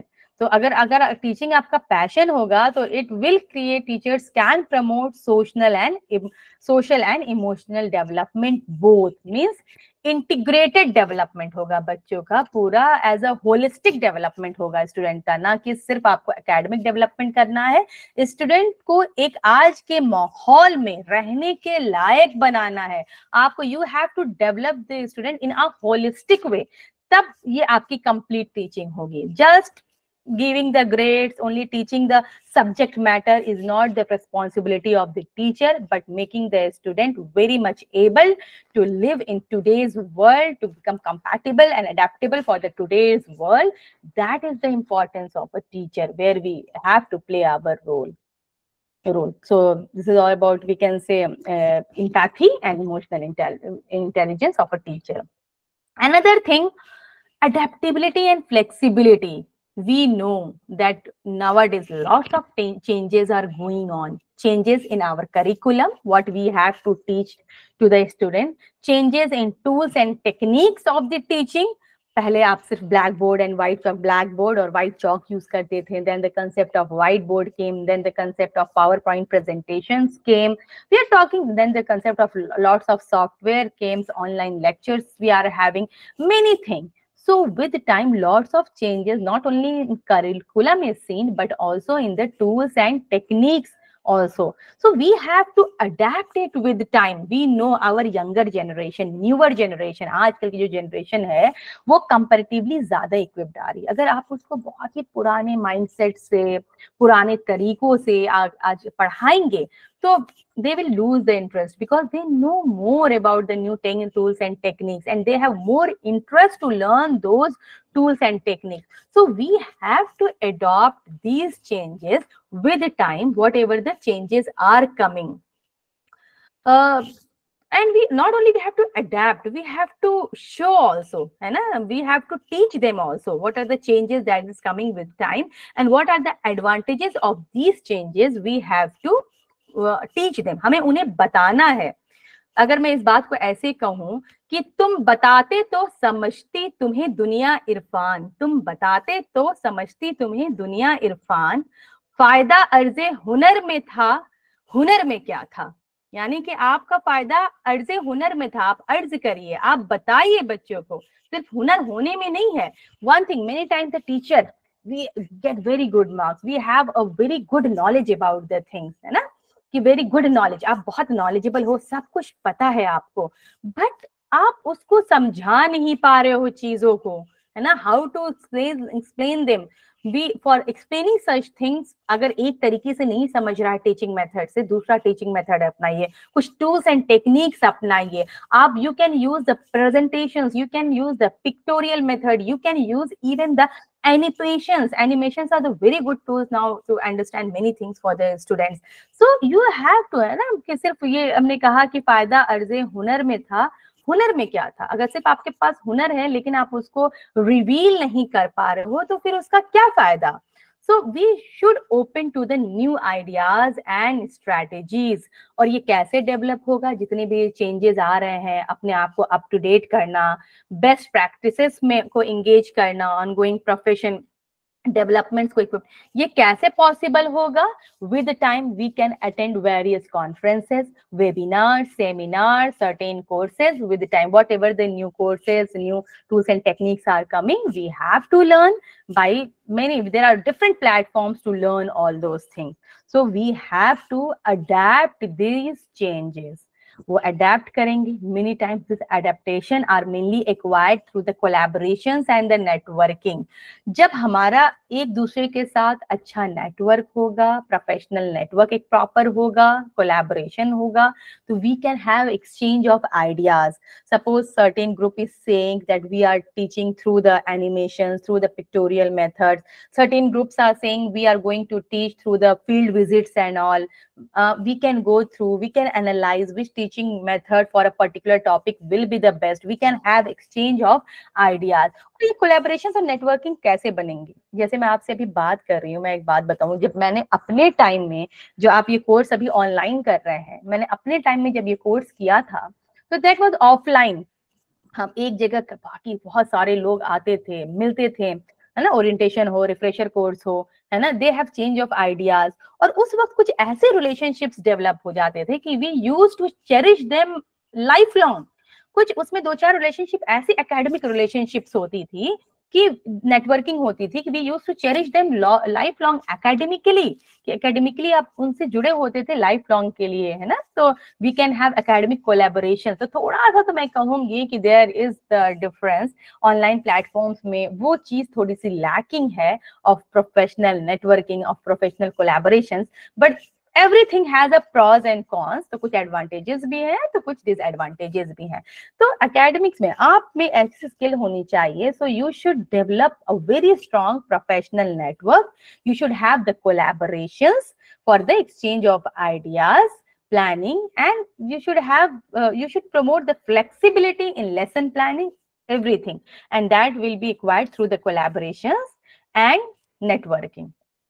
तो अगर अगर टीचिंग आपका पैशन होगा तो it will create, teachers can promote social and social and emotional development, both means integrated development होगा बच्चों का, पूरा एज अ होलिस्टिक डेवलपमेंट होगा स्टूडेंट का, ना कि सिर्फ आपको एकेडमिक डेवलपमेंट करना है, स्टूडेंट को एक आज के माहौल में रहने के लायक बनाना है आपको। You have to develop the student in a holistic way, तब ये आपकी कंप्लीट टीचिंग होगी। Just giving the grades, only teaching the subject matter is not the responsibility of the teacher, but making the student very much able to live in today's world, to become compatible and adaptable for the today's world. That is the importance of a teacher, where we have to play our role. role. So this is all about, we can say, uh, empathy and emotional intel intelligence of a teacher. Another thing, adaptability and flexibility. We know that nowadays lots of changes are going on, changes in our curriculum, what we have to teach to the student, changes in tools and techniques of the teaching. पहले आप सिर्फ blackboard and white chalk, blackboard और white chalk use करते थे, then the concept of whiteboard came, then the concept of PowerPoint presentations came, we are talking, then the concept of lots of software came, online lectures we are having, many thing. So with time, lots of changes, not only in curriculum is seen, but also in the tools and techniques also. So we have to adapt it with time. We know our younger generation, newer generation, आजकल की जो generation है, वो comparatively ज़्यादा equipped आ रही है. अगर आप उसको बहुत ही पुराने mindset से, पुराने तरीकों से आज पढ़ाएंगे, तो they will lose the interest, because they know more about the new tools and techniques, and they have more interest to learn those tools and techniques. So we have to adopt these changes with time, whatever the changes are coming. Uh, and we not only we have to adapt, we have to show also, है ना? We have to teach them also what are the changes that is coming with time, and what are the advantages of these changes. We have to teach them, हमें उन्हें बताना है. अगर मैं इस बात को ऐसे कहूं कि तुम बताते तो समझती तुम्हें दुनिया इरफान, तुम बताते तो समझती तुम्हें दुनिया इरफान, फायदा अर्जे हुनर में था, हुनर में क्या था. यानी कि आपका फायदा अर्जे हुनर में था, आप अर्ज करिए, आप बताइए बच्चों को, सिर्फ हुनर होने में नहीं है. One thing, many times the teacher we get very good marks, we have a very good knowledge about the things, है ना, कि वेरी गुड नॉलेज, आप बहुत नॉलेजेबल हो, सब कुछ पता है आपको, बट आप उसको समझा नहीं पा रहे हो चीजों को, है ना. How to explain them, we for explaining such things, अगर एक तरीके से नहीं समझ रहा है टीचिंग मेथड से, दूसरा टीचिंग मेथड अपनाइए, कुछ टूल्स एंड टेक्निक्स अपनाइए आप. You can use the presentations, you can use the pictorial method, you can use even the animations. Animations are the very good tools now to understand many things for the students. So you have to, है ना, कि सिर्फ ये हमने कहा कि फायदा अर्जे हुनर में था, हुनर में क्या था. अगर सिर्फ आपके पास हुनर है लेकिन आप उसको रिवील नहीं कर पा रहे हो, तो फिर उसका क्या फायदा. So we should open to the new ideas and strategies. और ये कैसे डेवलप होगा, जितने भी चेंजेस आ रहे हैं, अपने आप को अप टू डेट करना, बेस्ट प्रैक्टिसेस में को एंगेज करना, ऑनगोइंग प्रोफेशन डेवलपमेंट्स को इक्विप, ये कैसे पॉसिबल होगा. With time we can attend various conferences, webinar, seminar, certain courses. With time whatever the new courses, new tools and techniques are coming, we have to learn by many, there are different platforms to learn all those things. So we have to adapt these changes. वो adapt करेंगे. Many times this adaptation are mainly acquired through the collaborations and the networking. जब हमारा एक दूसरे के साथ अच्छा network होगा, प्रोफेशनल नेटवर्क एक प्रॉपर होगा, कोलैबोरेशन होगा, तो we can have exchange of ideas. Suppose certain group is saying that we are teaching through the animations, through the pictorial methods. Certain groups are saying we are going to teach through the field visits and all. Uh, we can go through, we can analyze which teaching method for a particular topic will be the best. We can have exchange of ideas. और ये collaborations और networking कैसे बनेंगे. जैसे मैं आपसे अभी बात कर रही हूँ, मैं एक बात बताऊँ, जब मैंने अपने टाइम में, जो आप ये कोर्स अभी ऑनलाइन कर रहे हैं, मैंने अपने टाइम में जब ये कोर्स किया था, तो दैट वाज ऑफलाइन. हम एक जगह बाकी बहुत सारे लोग आते थे, मिलते थे, है ना, ओरिएंटेशन हो, रिफ्रेशर कोर्स हो, है ना, they have change of ideas. और उस वक्त कुछ ऐसे रिलेशनशिप्स डेवलप हो जाते थे कि we use to cherish them life long. कुछ उसमें दो चार रिलेशनशिप ऐसी एकेडमिक रिलेशनशिप्स होती थी कि नेटवर्किंग होती थी कि we use to cherish them life long academically, कि एकेडमिकली आप उनसे जुड़े होते थे लाइफ लॉन्ग के लिए, है ना। तो we can have academic collaboration. तो थोड़ा सा तो मैं कहूंगी कि there is the difference. Online platforms में वो चीज थोड़ी सी लैकिंग है of professional networking, of professional collaborations, but everything has a pros and cons. तो कुछ एडवांटेजेस भी हैं तो कुछ डिसएडवांटेजेस भी हैं। तो एकेडमिक्स में आप में ऐसी स्किल होनी चाहिए, so you should develop a very strong professional network, you should have the collaborations for the exchange of ideas, planning, and you should have uh, you should promote the flexibility in lesson planning, everything, and that will be acquired through the collaborations and networking.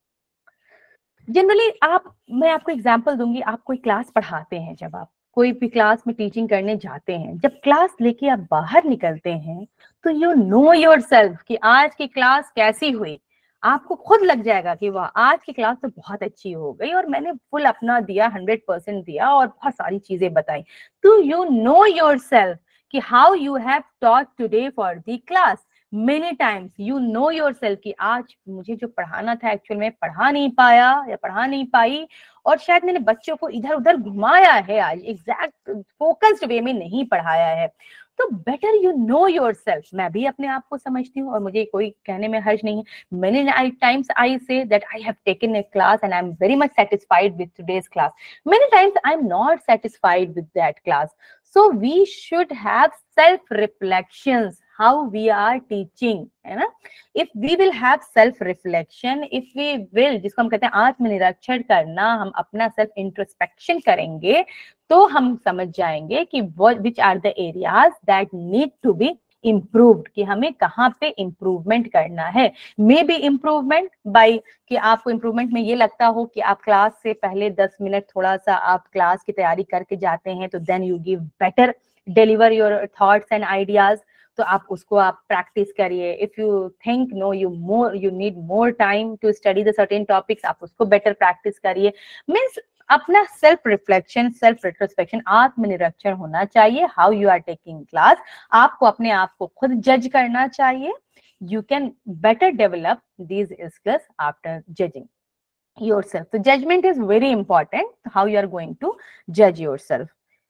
Generally आप, मैं आपको example दूंगी, आप कोई class पढ़ाते हैं, जब आप कोई भी क्लास में टीचिंग करने जाते हैं, जब क्लास लेके आप बाहर निकलते हैं तो यू नो योरसेल्फ कि आज की क्लास कैसी हुई। आपको खुद लग जाएगा कि वाह आज की क्लास तो बहुत अच्छी हो गई और मैंने फुल अपना दिया, हंड्रेड परसेंट दिया और बहुत सारी चीजें बताई। तो यू नो योरसेल्फ कि how you have taught today for the class. Many times you know yourself कि आज मुझे जो पढ़ाना था एक्चुअल में पढ़ा नहीं पाया या पढ़ा नहीं पाई, और शायद मैंने बच्चों को इधर उधर घुमाया है, आज एग्जैक्ट फोकस्ड वे में नहीं पढ़ाया है। तो बेटर यू नो योरसेल्फ। मैं भी अपने आप को समझती हूँ और मुझे कोई कहने में हर्ज नहीं है। Many times I say that I have taken a class and I am very much satisfied with today's class. Many times I am not satisfied with that class. So we should have self reflections how we are teaching, है ना। If we will have self reflection, if we will, जिसको हम कहते हैं आत्मनिरीक्षण करना, हम अपना self introspection करेंगे तो हम समझ जाएंगे कि which are the areas that need to be improved, कि हमें कहाँ पे इम्प्रूवमेंट करना है। मे बी इम्प्रूवमेंट बाय कि आपको इम्प्रूवमेंट में ये लगता हो कि आप क्लास से पहले दस मिनट थोड़ा सा आप क्लास की तैयारी करके जाते हैं, तो then you give better deliver your thoughts and ideas, तो आप उसको आप प्रैक्टिस करिए। If you think no you more you need more time to study the certain topics, आप उसको बेटर प्रैक्टिस करिए। मीन्स अपना सेल्फ रिफ्लेक्शन, सेल्फ रिट्रोस्पेक्शन, आत्मनिरीक्षण होना चाहिए। How you are taking class, आपको अपने आप को खुद जज करना चाहिए। You can better develop these skills after judging yourself. So judgment is very important, how you are going to judge yourself.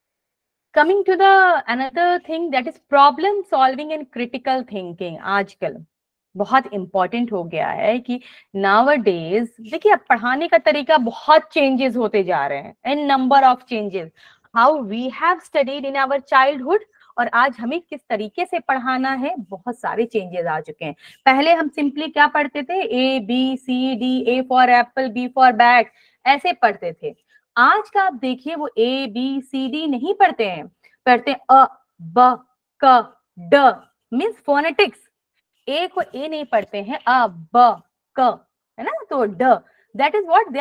Coming to the another thing, that is problem solving and critical thinking. आजकल बहुत important हो गया है कि nowadays, देखिए अब पढ़ाने का तरीका बहुत चेंजेस होते जा रहे हैं, an number of changes. How we have studied in our childhood और आज हमें किस तरीके से पढ़ाना है, बहुत सारे चेंजेस आ चुके हैं। पहले हम सिंपली क्या पढ़ते थे, A B C D, A for apple, B for bat, ऐसे पढ़ते थे। आज का आप देखिए वो ए बी सी डी नहीं पढ़ते हैं, पढ़ते हैं अ ब क ड, मीन्स फोनेटिक्स। ए को ए नहीं पढ़ते हैं, अ ब क, है ना, तो ड, that is what they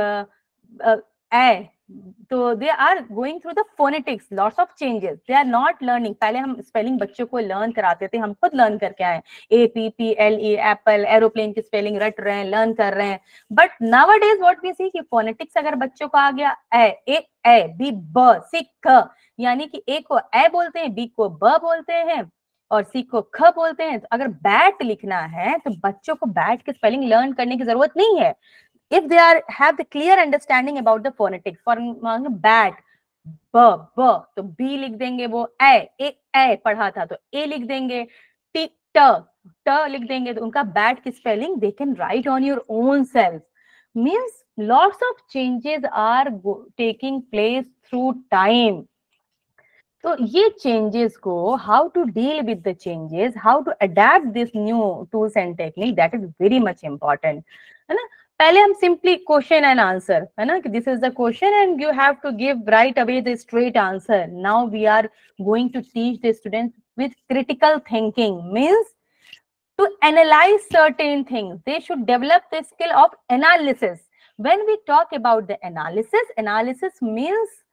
are ए। तो they are going through the phonetics, lots of changes, they are not learning. पहले हम स्पेलिंग बच्चों को लर्न कराते थे, हम खुद लर्न करके आए, A P P L E, apple, aeroplane की स्पेलिंग रट रहे हैं, लर्न कर रहे हैं। But nowadays what we see कि फोनेटिक्स अगर बच्चों को आ गया, ए ए ए, बी ब, सी क, यानी कि ए को ए बोलते हैं, बी को ब बोलते हैं और सी को ख बोलते हैं। तो अगर बैट लिखना है तो बच्चों को बैट की स्पेलिंग लर्न करने की जरूरत नहीं है। If they are have the clear understanding about the phonetics, for bat, ब ब, तो b लिख देंगे, वो ए ए ए पढ़ा था तो ए लिख देंगे, टी ट ट लिख देंगे, तो उनका बैट की spelling they can write on your own self. Means lots of changes are taking place through time. तो ये चेंजेस को, how to deal with the changes, how to adapt this new tools and technique, that is very much important, है ना। पहले हम simply question and answer, है ना, कि this is the question and you have to give right away the straight answer. Now we are going to teach the students with critical thinking, means to analyze certain things. They should develop the skill of analysis. When we talk about the analysis, analysis means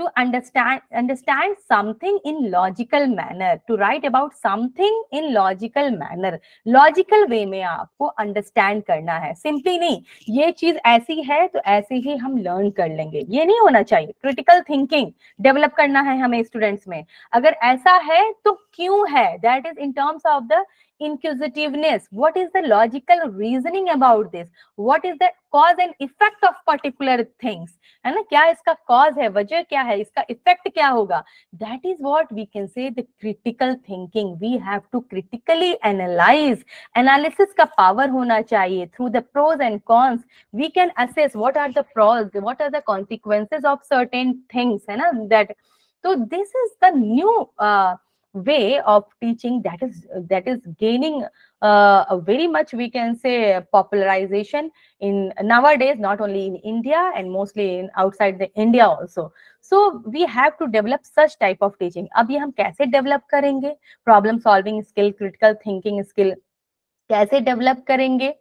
to understand understand something in logical manner, to write about something in logical manner. Logical way में आपको understand करना है, simply नहीं ये चीज ऐसी है तो ऐसे ही हम लर्न कर लेंगे, ये नहीं होना चाहिए। क्रिटिकल थिंकिंग डेवलप करना है हमें स्टूडेंट्स में, अगर ऐसा है तो क्यों है, that is in terms of the inquisitiveness. What is the logical reasoning about this? What is the cause and effect of particular things? है ना, क्या इसका cause है, वजह क्या है, इसका effect क्या होगा? That is what we can say the critical thinking. We have to critically analyze. Analysis का power होना चाहिए. Through the pros and cons, we can assess what are the pros, what are the consequences of certain things. है ना, that so this is the new uh, way of teaching that is that is gaining uh, a very much, we can say, popularization in nowadays, not only in India and mostly in outside the India also. So we have to develop such type of teaching. अब ये हम कैसे develop करेंगे? Problem solving skill, critical thinking skill कैसे develop करेंगे?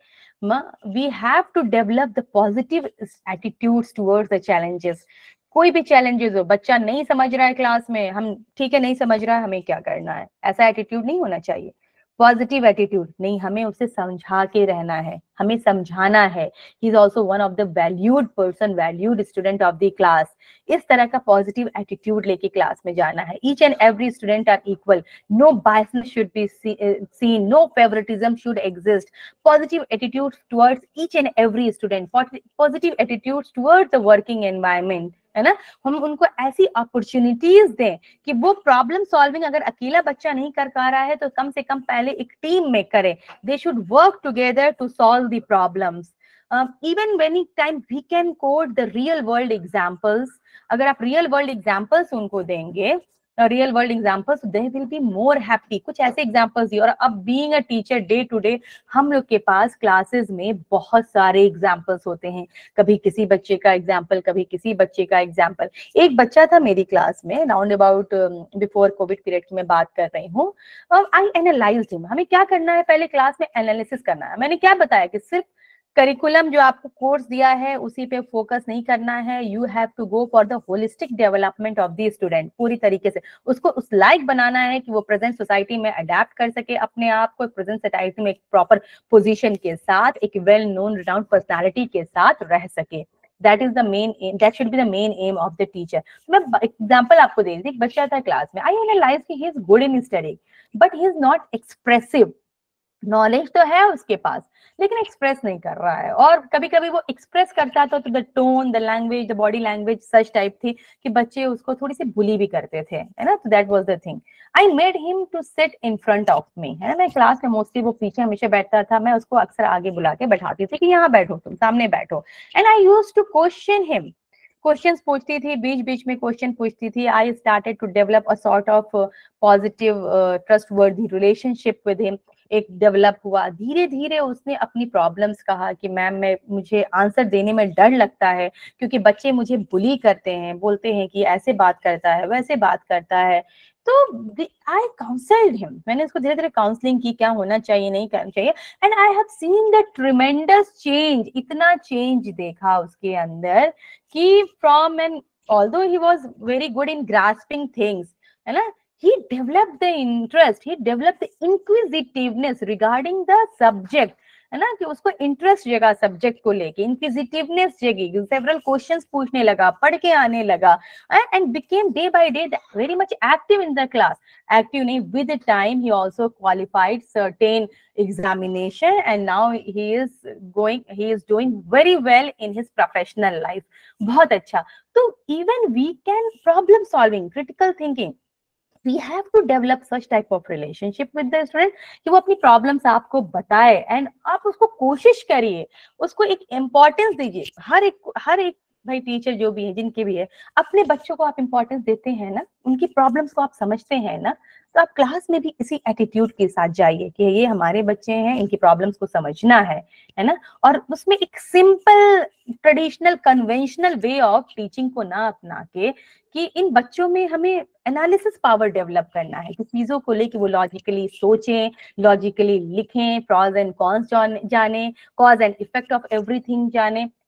We have to develop the positive attitudes towards the challenges. कोई भी challenges हो, बच्चा नहीं समझ रहा है क्लास में, हम ठीक है नहीं समझ रहा है, हमें क्या करना है, ऐसा एटीट्यूड नहीं होना चाहिए। पॉजिटिव एटीट्यूड नहीं, हमें उसे समझा के रहना है, हमें समझाना है। He is also one of the valued person, valued student of the class. इस तरह का पॉजिटिव एटीट्यूड लेके क्लास में जाना है। Each and every student are equal, no biasness should be seen, no favouritism should exist. Positive attitude towards each and every student, positive attitude towards the working environment, है ना। हम उनको ऐसी opportunities दें कि वो प्रॉब्लम सॉल्विंग अगर अकेला बच्चा नहीं कर पा रहा है तो कम से कम पहले एक टीम में करे। They should work together to solve the problems. Even when time we can quote the real world examples. अगर आप रियल वर्ल्ड एग्जांपल्स उनको देंगे, real world examples, they will be more happy. कुछ ऐसे एग्जांपल्स दिए। और अब being a teacher day to day हम लोग के पास क्लासेस में बहुत सारे एग्जांपल्स होते हैं, कभी किसी बच्चे का एग्जांपल, कभी किसी बच्चे का एग्जांपल। एक बच्चा था मेरी क्लास में, round about before Covid period की मैं बात कर रही हूँ। I analysed him. हमें क्या करना है, पहले क्लास में एनालिसिस करना है। मैंने क्या बताया कि सिर्फ करिकुलम जो आपको कोर्स दिया है उसी पे फोकस नहीं करना है। You have to go for the holistic development of the student. पूरी तरीके से उसको उस लाइक बनाना है कि वो प्रेजेंट सोसाइटी में अडेप्ट कर सके अपने आप को, प्रेजेंट सोसाइटी में एक प्रॉपर पोजीशन के साथ, एक वेल नोन रिनाउंड पर्सनालिटी के साथ रह सके। That is the main aim, that should be the main aim of the teacher. मैं एग्जांपल आपको दे रही थी। एक बच्चा था क्लास में, आई एनालाइज कि he is good in studying but he is not expressive. Knowledge तो है उसके पास लेकिन एक्सप्रेस नहीं कर रहा है, और कभी कभी वो एक्सप्रेस करता था तो the tone, the language, the body language such type थी कि बच्चे उसको थोड़ी सी बुली भी करते थे, है ना। तो that was the thing. I made him to sit in front of me, है ना। मैं क्लास में मोस्टली वो पीछे हमेशा बैठता था, मैं उसको अक्सर आगे बुला के बैठाती थी कि यहाँ बैठो, तुम सामने बैठो। And I used to question him. Questions पूछती थी, बीच बीच में क्वेश्चन पूछती थी। I started to develop a sort of positive trustworthy relationship with him. एक डेवलप हुआ धीरे धीरे। उसने अपनी प्रॉब्लम्स कहा कि मैम मैं मुझे आंसर देने में डर लगता है क्योंकि बच्चे मुझे बुली करते हैं, बोलते हैं कि ऐसे बात करता है, वैसे बात करता है। तो आई काउंसल्ड हिम। मैंने उसको धीरे धीरे काउंसलिंग की, क्या होना चाहिए, नहीं करना चाहिए। And I have seen the tremendous change. इतना चेंज देखा उसके अंदर कि from an, although he was very good in grasping things, है ना, he developed the interest, he developed the inquisitiveness regarding the subject, है ना, कि उसको इंटरेस्ट जगा सब्जेक्ट को लेके, इंक्विजिटिवनेस जगी, सेवरल क्वेश्चंस पूछने लगा, पढ़ के आने लगा, and became day by day very much active in the class. Active नहीं, with time he also qualified certain examination and now he is going, he is doing very well in his professional life. बहुत अच्छा। तो even we can problem solving, critical thinking, we have to develop such type of relationship with the student कि वो अपनी problems आपको बताए and आप उसको कोशिश करिए, उसको एक इम्पोर्टेंस दीजिए। हर एक हर एक भाई टीचर जो भी है, जिनके भी है, अपने बच्चों को आप इम्पोर्टेंस देते हैं ना, उनकी प्रॉब्लम्स को आप समझते हैं ना, तो आप क्लास में भी इसी एटीट्यूड के साथ जाइए कि ये हमारे बच्चे हैं, इनकी प्रॉब्लम्स को समझना है, है ना। और उसमें एक simple traditional conventional way of teaching को ना अपना के कि इन बच्चों में हमें एनालिसिस पावर डेवलप करना है कि चीजों को लेके वो लॉजिकली सोचें, लॉजिकली लिखें, प्रॉज एंड कॉन्स जाने, cause and effect of everything जाने।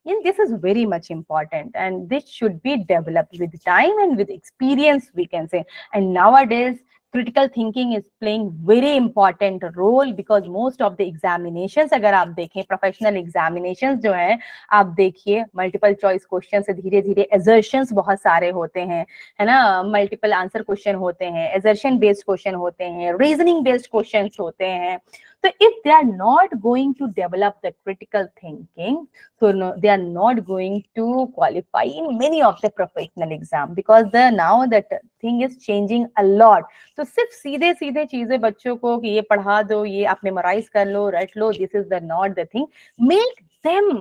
And this is very much important, and this should be developed with time and with experience, we can say. And nowadays critical thinking is playing very important role, because most of the examinations, अगर आप देखें professional examinations जो हैं, आप देखिए multiple choice questions से धीरे धीरे assertions बहुत सारे होते हैं, है ना, multiple answer question होते हैं, assertion based question होते हैं, reasoning based questions होते हैं. So if they are not going to develop the critical thinking, so no, they are not going to qualify in many of the professional exam, because the now that thing is changing a lot. तो सिर्फ सीधे सीधे चीजें बच्चों को कि ये पढ़ा दो, ये आप मेमोराइज कर लो, रट लो, this is the not the thing. Make them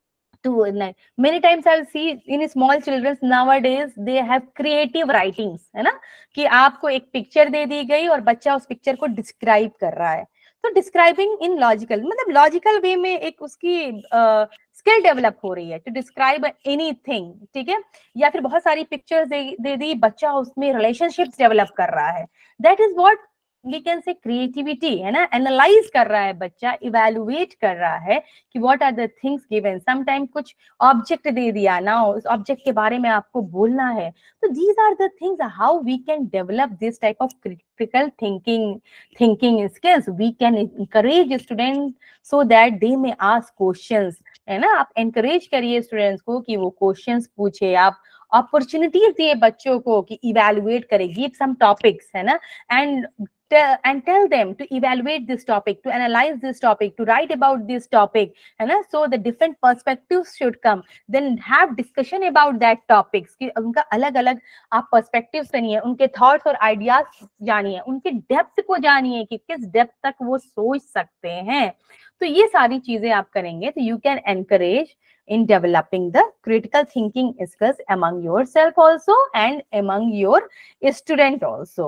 to, many times I'll see in small children nowadays they have creative writings, है ना, कि आपको एक पिक्चर दे दी गई और बच्चा उस पिक्चर को डिस्क्राइब कर रहा है. तो डिस्क्राइबिंग इन लॉजिकल, मतलब लॉजिकल वे में एक उसकी स्किल uh, डेवलप हो रही है टू डिस्क्राइब एनीथिंग, ठीक है. या फिर बहुत सारी पिक्चर्स दे, दे दी, बच्चा उसमें रिलेशनशिप्स डेवलप कर रहा है. That is what we can say creativity, है ना. एनालाइज कर रहा है बच्चा, इवेलुएट कर रहा है कि what are the things given. Sometime कुछ ऑब्जेक्ट दे दिया ना, उस ऑब्जेक्ट के बारे में आपको बोलना है. तो these are the things how we can develop this type of critical thinking thinking skills. We can encourage students so that they may ask questions, है ना. आप encourage करिए स्टूडेंट्स को कि वो क्वेश्चंस पूछे, आप अपॉर्चुनिटीज दिए बच्चों को कि इवेलुएट करे, गिव सम टॉपिक्स, है ना, and and tell them to evaluate this topic, to analyze this topic, to write about this topic, है ना. So the different perspectives should come, then have discussion about that topics, कि उनका अलग अलग आप perspectives सुनिए, उनके thoughts और ideas जानिए, उनके depth को जानिए कि किस depth तक वो सोच सकते हैं. तो ये सारी चीजें आप करेंगे तो you can encourage in developing the critical thinking skills among yourself also and among your student also.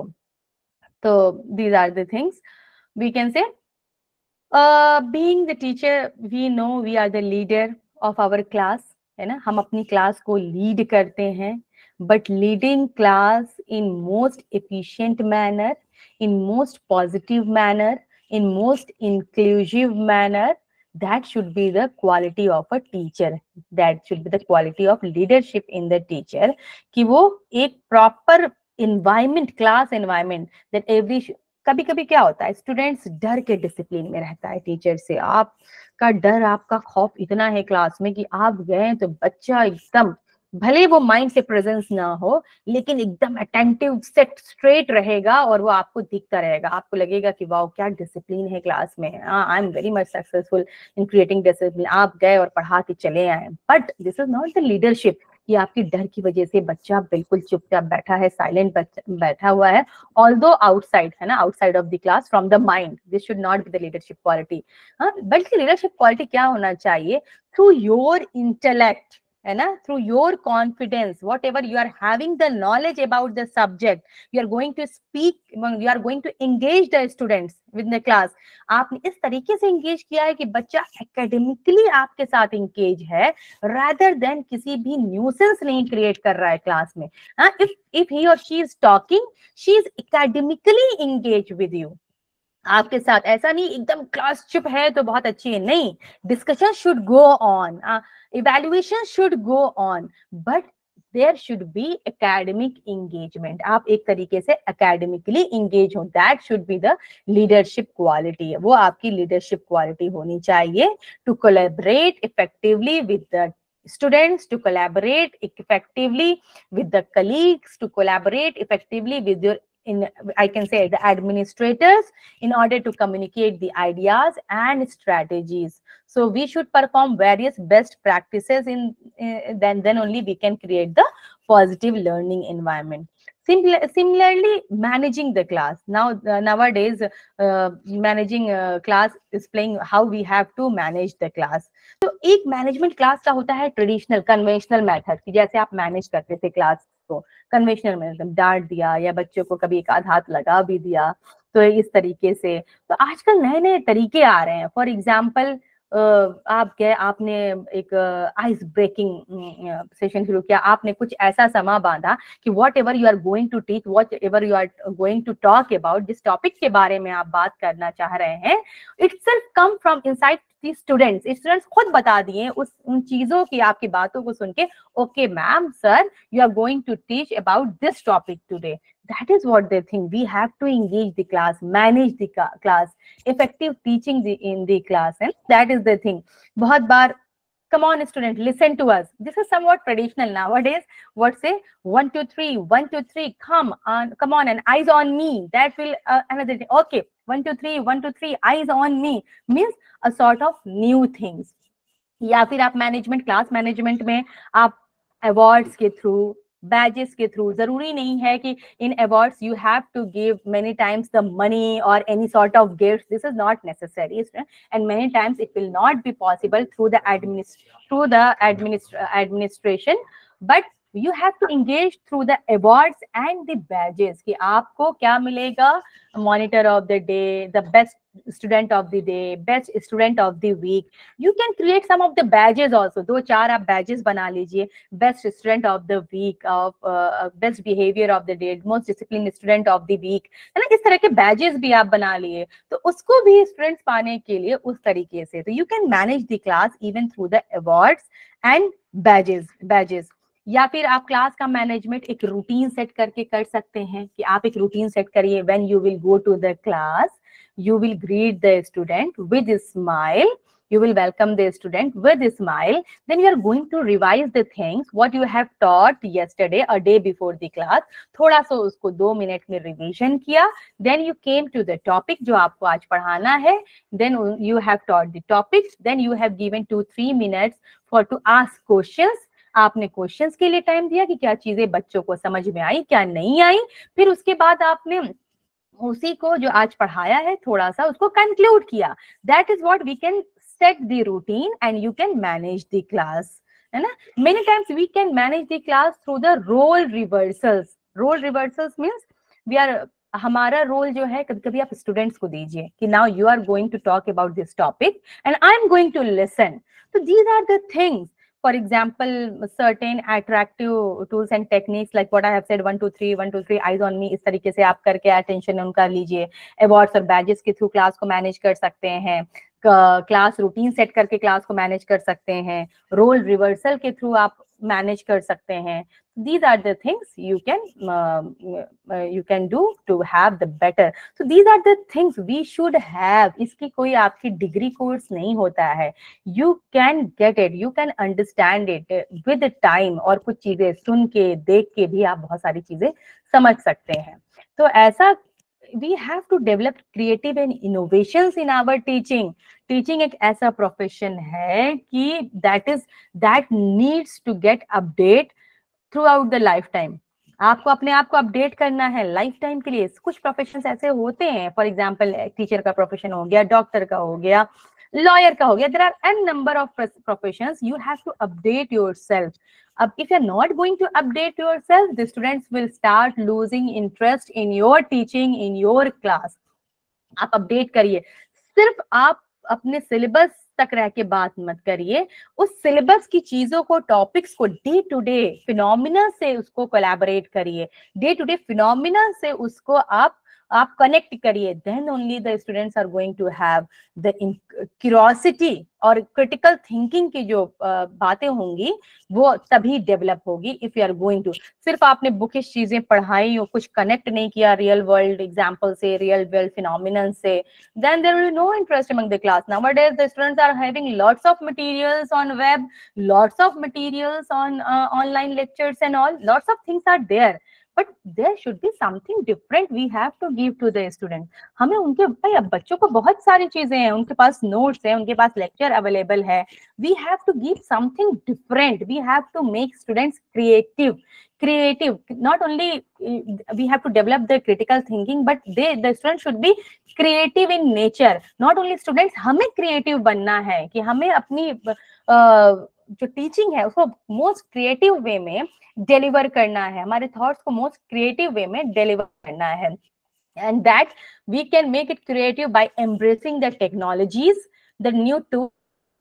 So these are the things we can say. Uh, being the teacher, we know we are the leader of our class, है ना. हम अपनी class को lead करते हैं, but leading class in most efficient manner, in most positive manner, in most inclusive manner, that should be the quality of a teacher. That should be the quality of leadership in the teacher, कि वो एक proper environment, class environment, that every, कभी कभी क्या होता है, students डर के डिसिप्लिन में रहता है टीचर से. आपका डर, आपका खौफ इतना है क्लास में कि आप गए तो बच्चा एकदम, भले वो माइंड से प्रेजेंस ना हो, लेकिन एकदम अटेंटिव, सेट स्ट्रेट रहेगा और वो आपको दिखता रहेगा. आपको लगेगा कि वाओ क्या डिसिप्लिन है क्लास में, I am very much successful in creating discipline. आप गए और पढ़ा के चले आए, but this is not the leadership. कि आपकी डर की वजह से बच्चा बिल्कुल चुपचाप बैठा है, साइलेंट बैठा हुआ है, ऑल्दो आउटसाइड, है ना, outside of the class from the mind. This should not be the leadership quality. हाँ, बल्कि लीडरशिप क्वालिटी क्या होना चाहिए, थ्रू योर इंटेलेक्ट, है ना, through your confidence, whatever you are having the knowledge about the subject, you are going to speak, you are going to engage the students with the class. आपने इस तरीके से engage किया है कि बच्चा academically आपके साथ engage है, rather than किसी भी nuisance नहीं create कर रहा है क्लास में. हाँ, if if he or she is talking, she is academically engaged with you. आपके साथ ऐसा नहीं एकदम क्लास चुप है तो बहुत अच्छी है, नहीं. Discussion should go on, evaluation should go on, but there should be academic engagement. आप एक तरीके से एकेडमिकली एंगेज हो. That should be the leadership quality. वो आपकी लीडरशिप क्वालिटी होनी चाहिए. To collaborate effectively with the students, to collaborate effectively with the colleagues, to collaborate effectively with your, in I can say the administrators, in order to communicate the ideas and strategies. So we should perform various best practices in uh, then then only we can create the positive learning environment. Similar, similarly, managing the class. Now uh, nowadays uh, managing uh, class is playing how we have to manage the class. तो एक management class का होता है traditional conventional method, कि जैसे आप manage करते थे क्लास को. कन्वेंशनल मेथड, डांट दिया या बच्चों को कभी एक आध हाथ लगा भी दिया, तो इस तरीके से. तो आजकल नए नए तरीके आ रहे हैं. फॉर एग्जाम्पल आप गए, आपने एक आइस ब्रेकिंग सेशन शुरू किया, आपने कुछ ऐसा समा बांधा कि whatever you are going to teach, whatever you are going to talk about, जिस टॉपिक के बारे में आप बात करना चाह रहे हैं, itself come from inside the students. Students खुद बता दिए उस उन चीजों की, आपकी बातों को सुन के, okay ma'am, sir, you are going to teach about this topic today. That is what they think. We have to engage the class, manage the class, effective teaching the, in the class, and that is the thing. बहुत बार, come on student, listen to us. This is somewhat traditional nowadays. What say? One, two, three, one, two, three, come on, come on, and eyes on me. That will uh, another thing. Okay, one, two, three, one, two, three, eyes on me means a sort of new things. या फिर आप management, class management में आप awards के through, badges के through, जरूरी नहीं है कि इन awards you have to give many times the money और any sort of gift. This is not necessary, and many times it will not be possible through the administr through the administration, but you have to engage through the awards and the badges. कि आपको क्या मिलेगा? Monitor of the day, the best student of the day, best student of the week. You can create some of the badges also. दो चार आप badges बना लीजिए. Best student of the week, of uh, best behavior of the day, most disciplined student of the week, है ना? इस तरह के badges भी आप बना लिए, तो उसको भी students पाने के लिए उस तरीके से, तो you can manage the class even through the awards and badges badges. या फिर आप क्लास का मैनेजमेंट एक रूटीन सेट करके कर सकते हैं कि आप एक रूटीन सेट करिए. When you will go to the class, you will greet the student with a smile, you will welcome the student with a smile, then you are going to revise the things what you have taught yesterday, a day before the class. थोड़ा सा उसको दो minute में revision किया, then you came to the topic जो आपको आज पढ़ाना है, then you have taught the topics, then you have given two three minutes for to ask questions. आपने क्वेश्चंस के लिए टाइम दिया कि क्या चीजें बच्चों को समझ में आई, क्या नहीं आई. फिर उसके बाद आपने उसी को जो आज पढ़ाया है थोड़ा सा उसको कंक्लूड किया. That is what we can set the routine and you can manage the class, है ना. Many times we can manage the class through the role reversals. Role reversals means we are, हमारा role जो है, कभी कभी आप students को दीजिए कि now you are going to talk about this topic and I am going to listen. तो these are the things. For example, certain attractive tools and techniques like what I have said, one two three, one two three, eyes on me, इस तरीके से आप करके attention उनका लीजिए. Awards और badges के थ्रू क्लास को मैनेज कर सकते हैं. क्लास रूटीन सेट करके क्लास को मैनेज कर सकते हैं. रोल रिवर्सल के थ्रू आप मैनेज कर सकते हैं. These are the things you can uh, uh, you can do to have the better. So these are the things we should have. इसकी कोई आपकी डिग्री कोर्स नहीं होता है. You can get it, you can understand it with the time. और कुछ चीजें सुन के, देख के भी आप बहुत सारी चीजें समझ सकते हैं. तो ऐसा we have to develop creative and innovations in our teaching. Teaching एक ऐसा प्रोफेशन है कि that is that needs to get update throughout the lifetime. आपको अपने आप को अपडेट करना है लाइफ टाइम के लिए. कुछ प्रोफेशंस ऐसे होते हैं, फॉर एग्जांपल टीचर का प्रोफेशन हो गया, डॉक्टर का हो गया, लॉयर का हो गया. There are an number of professions. You have to update yourself. अब if you are not going to update yourself, the students will start losing interest in your teaching, in your class. आप update करिए. सिर्फ आप अपने syllabus तक रह के बात मत करिए. उस सिलेबस की चीजों को, टॉपिक्स को डे टू डे फिनोमिना से उसको कोलैबोरेट करिए. डे टू डे फिनोमिना से उसको आप आप कनेक्ट करिए. Then only the students are going to have the curiosity और क्रिटिकल थिंकिंग की जो uh, बातें होंगी वो तभी डेवलप होगी. If you are going to, सिर्फ आपने बुकिश चीजें पढ़ाई और कुछ कनेक्ट नहीं किया रियल वर्ल्ड एग्जांपल से, रियल वर्ल्ड फिनोमिनन से, then there will be no interest among the class. Nowadays the students are having lots of materials on web, lots of materials on uh, online lectures and all, lots of things are there, but there should be something different we have to give to the student. हमें उनके, भाई अब बच्चों को बहुत सारी चीजें हैं, उनके पास नोट्स हैं, उनके पास लेक्चर अवेलेबल है. We have to give something different. We have to make students creative. Creative, not only we have to develop the critical thinking, but they, the students should be creative in nature. Not only students, हमें creative बनना है कि हमें अपनी uh, जो teaching है उसको most creative way में डिलीवर करना है. हमारे थॉट्स को मोस्ट क्रिएटिव वे में डिलीवर करना है. And that we can make it creative by embracing the technologies, the new tool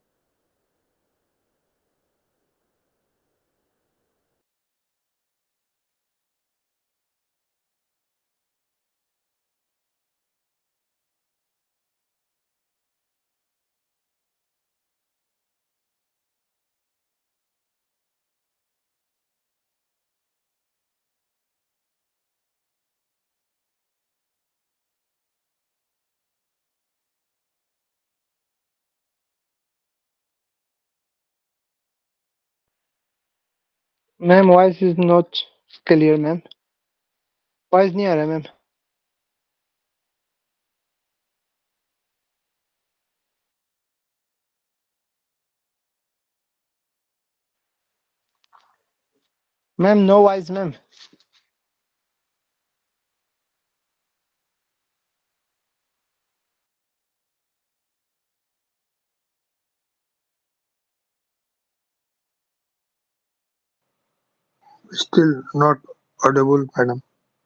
ma'am voice is not clear ma'am, voice नहीं आ रहा मैम। Ma'am no voice ma'am. Still not audible, madam.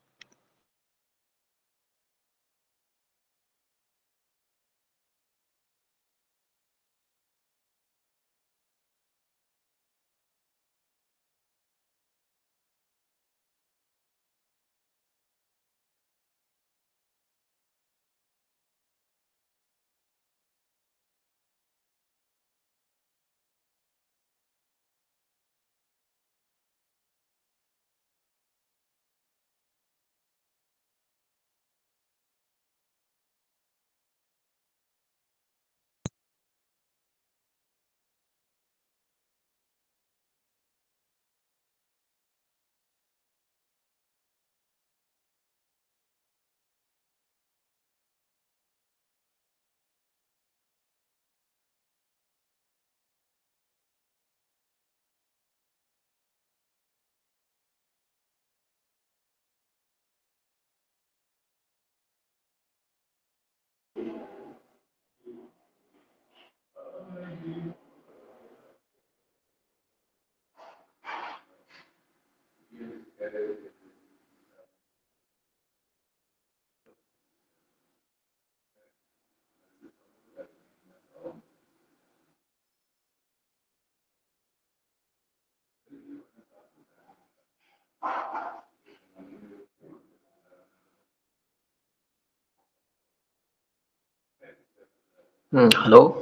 Hmm, hello.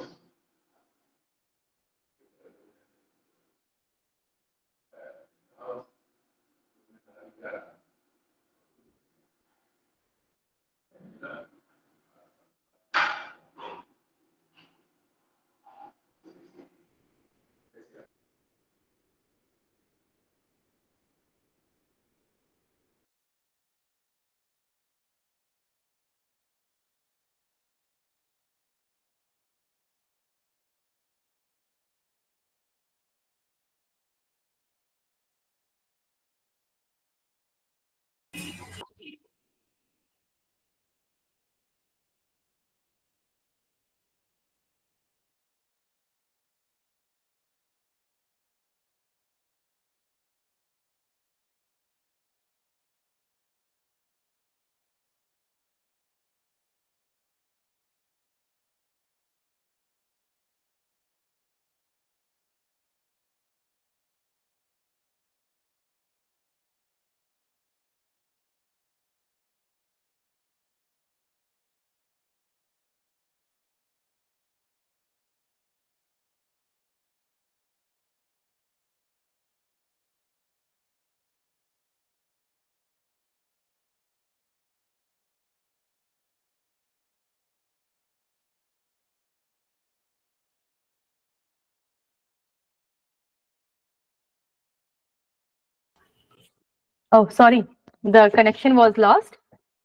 Oh, sorry, the connection was lost.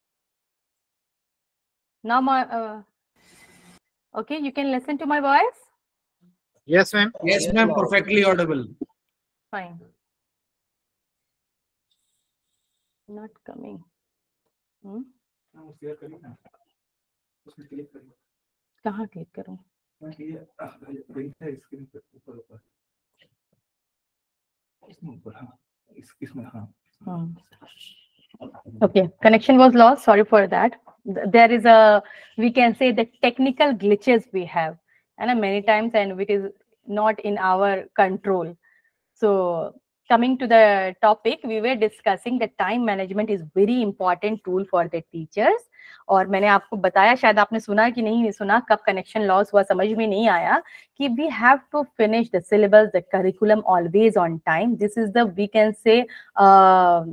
Now my uh, okay, you can listen to my voice. Yes, ma'am. Yes, ma'am, perfectly audible. Fine. Not coming. Hmm? कहाँ click करूं? Hmm. Okay, connection was lost. Sorry for that. Th- There is a, we can say the technical glitches we have, and uh, many times, and it is not in our control. So coming to the topic, we were discussing that time management is very important tool for the teachers. और मैंने आपको बताया, शायद आपने सुना कि नहीं सुना, कब कनेक्शन लॉस हुआ समझ में नहीं आया, कि we have to finish the syllabus, the curriculum always on time. This is the, we can say, uh,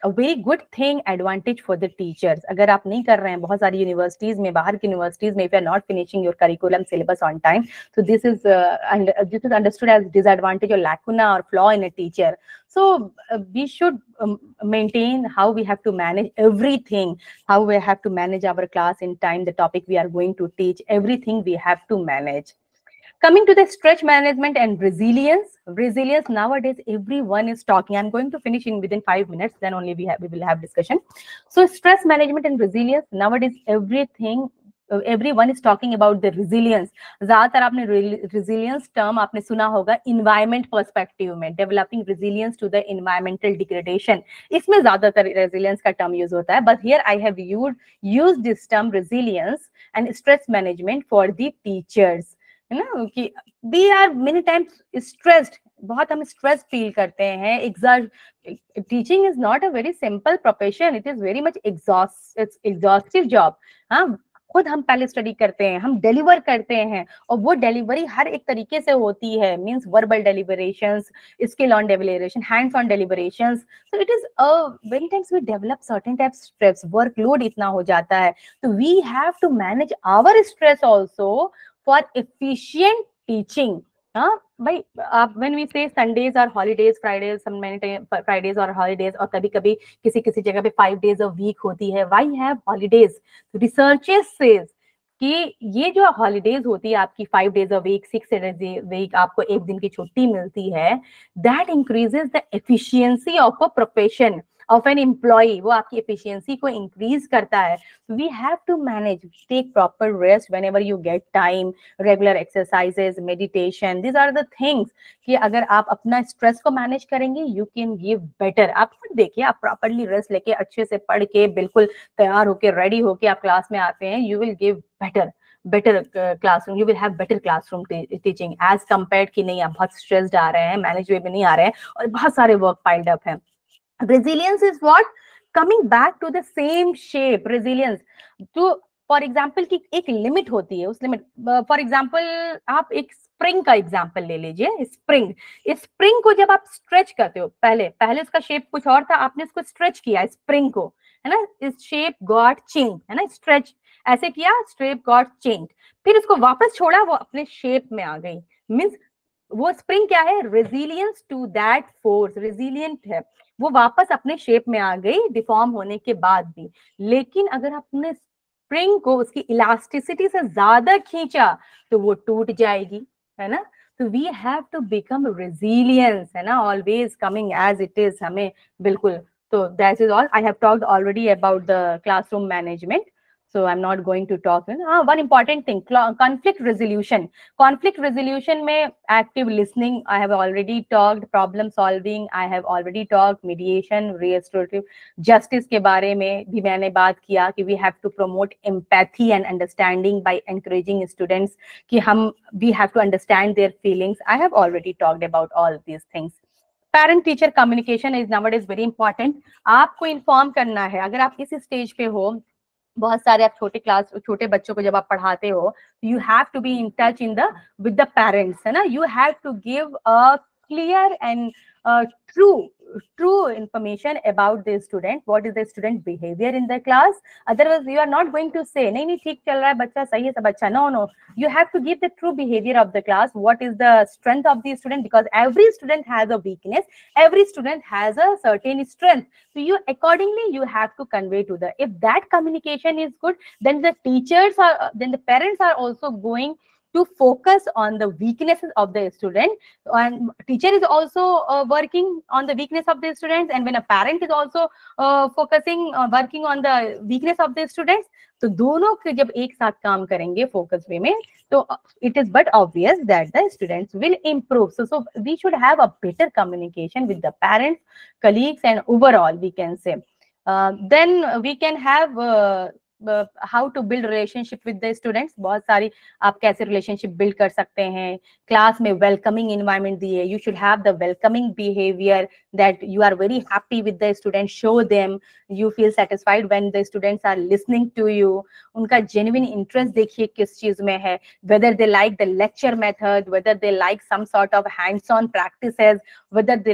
a very good thing, advantage for the teachers. अगर आप नहीं कर रहे हैं, बहुत सारी यूनिवर्सिटीज में, बाहर की यूनिवर्सिटीज में, if you are not finishing your curriculum syllabus on time, so this is uh, and uh, this is understood as disadvantage or lacuna or flaw in a teacher. So uh, we should um, maintain how we have to manage everything, how we have to manage our class in time, the topic we are going to teach, everything we have to manage. Coming to the stretch management and resilience. Resilience, nowadays everyone is talking. I'm going to finish in within five minutes, then only we have we will have discussion. So stress management and resilience, nowadays everything uh, everyone is talking about the resilience. ज़्यादातर आपने resilience term आपने सुना होगा environment perspective में, developing resilience to the environmental degradation. इसमें ज़्यादातर resilience का term use होता है. But here I have used used this term resilience and stress management for the teachers. है ना, कि they are many times stressed, बहुत हम stress feel करते हैं. Exhaust, teaching is not a very simple profession. It is very much exhaust, it's exhaustive job. हाँ, खुद हम पहले स्टडी करते हैं, हम डिलीवर करते हैं, और वो डिलीवरी हर एक तरीके से होती है. Means verbal deliverations, skill on deliveration, hands on deliverations. So it is a very times we develop certain type stress, workload इतना हो जाता है. तो we have to manage our stress also for efficient teaching. हाँ भाई, आप when we say Sundays or holidays, Fridays, some many time Fridays or holidays, और कभी कभी किसी किसी जगह पे five days a week होती है. Why have holidays? Researchers says कि ये जो holidays होती है आपकी five days a week, six days a week, आपको एक दिन की छुट्टी मिलती है, that increases the efficiency of a profession, of an employee. वो आपकी efficiency को increase करता है. We have to manage, take proper rest whenever you get time, regular exercises, meditation. These are the things कि अगर आप अपना stress को manage करेंगे, you can give better. आप खुद देखिए, आप properly rest लेके अच्छे से पढ़ के बिल्कुल तैयार होके ready होके आप क्लास में आते हैं, you will give better. better uh, classroom, you will have better classroom teaching as compared कि नहीं आप बहुत stressed आ रहे हैं, manage way में नहीं आ रहे हैं और बहुत सारे work piled up हैं. Resilience is what? Coming back to the same shape. Resilience to, for example, की एक लिमिट होती है, उस लिमिट, फॉर एग्जाम्पल आप एक स्प्रिंग का एग्जाम्पल ले लीजिए. स्प्रिंग, इस स्प्रिंग को जब आप स्ट्रेच करते हो, पहले पहले उसका शेप कुछ और था, आपने इसको स्ट्रेच किया स्प्रिंग को, है ना, इस शेप गॉट चेंज, है ना, स्ट्रेच ऐसे किया, शेप गॉट चेंज, फिर उसको वापस छोड़ा, वो अपने शेप में आ गई. मीन्स वो स्प्रिंग क्या है? Resilience to that force, resilient है, वो वापस अपने शेप में आ गई डिफॉर्म होने के बाद भी. लेकिन अगर आपने स्प्रिंग को उसकी इलास्टिसिटी से ज्यादा खींचा तो वो टूट जाएगी, है ना. तो we have to become resilience, है ना, always coming as it is, हमें बिल्कुल. तो that is all. I have talked already about the classroom management, so I'm not going to talk. Ah, one important thing, conflict resolution. Conflict resolution में active listening I have already talked, problem solving I have already talked, mediation, restorative justice के बारे में भी मैंने बात किया कि we have to promote empathy and understanding by encouraging students कि हम we have to understand their feelings. I have already talked about all these things. Parent teacher communication is nowadays very important. आपको inform करना है. अगर आप इस stage पे हो, बहुत सारे आप छोटे क्लास छोटे बच्चों को जब आप पढ़ाते हो, you have to be in touch in the with the parents, है ना. You have to give a clear and true true information about the student, what is the student behavior in the class. Otherwise you are not going to say nahi nahi theek chal raha hai bachcha, sahi hai sab अच्छा. No no, you have to give the true behavior of the class, what is the strength of the student, because every student has a weakness, every student has a certain strength, so you accordingly you have to convey to the, if that communication is good, then the teachers are, then the parents are also going to focus on the weaknesses of the student, and teacher is also uh, working on the weakness of the students, and when a parent is also uh, focusing uh, working on the weakness of the students, तो दोनों के जब एक साथ काम करेंगे focus वे में, तो it is but obvious that the students will improve. So so we should have a better communication with the parents, colleagues, and overall we can say. Uh, then we can have uh, Uh, how to build relationship with the students. बहुत सारी आप कैसे relationship build कर सकते हैं. Class में welcoming environment दिए. You should have the welcoming behavior that you are very happy with the students. Show them you feel satisfied when the students are listening to you. उनका genuine interest देखिए किस चीज में है. Whether they like the lecture method, whether they like some sort of hands-on practices, whether they like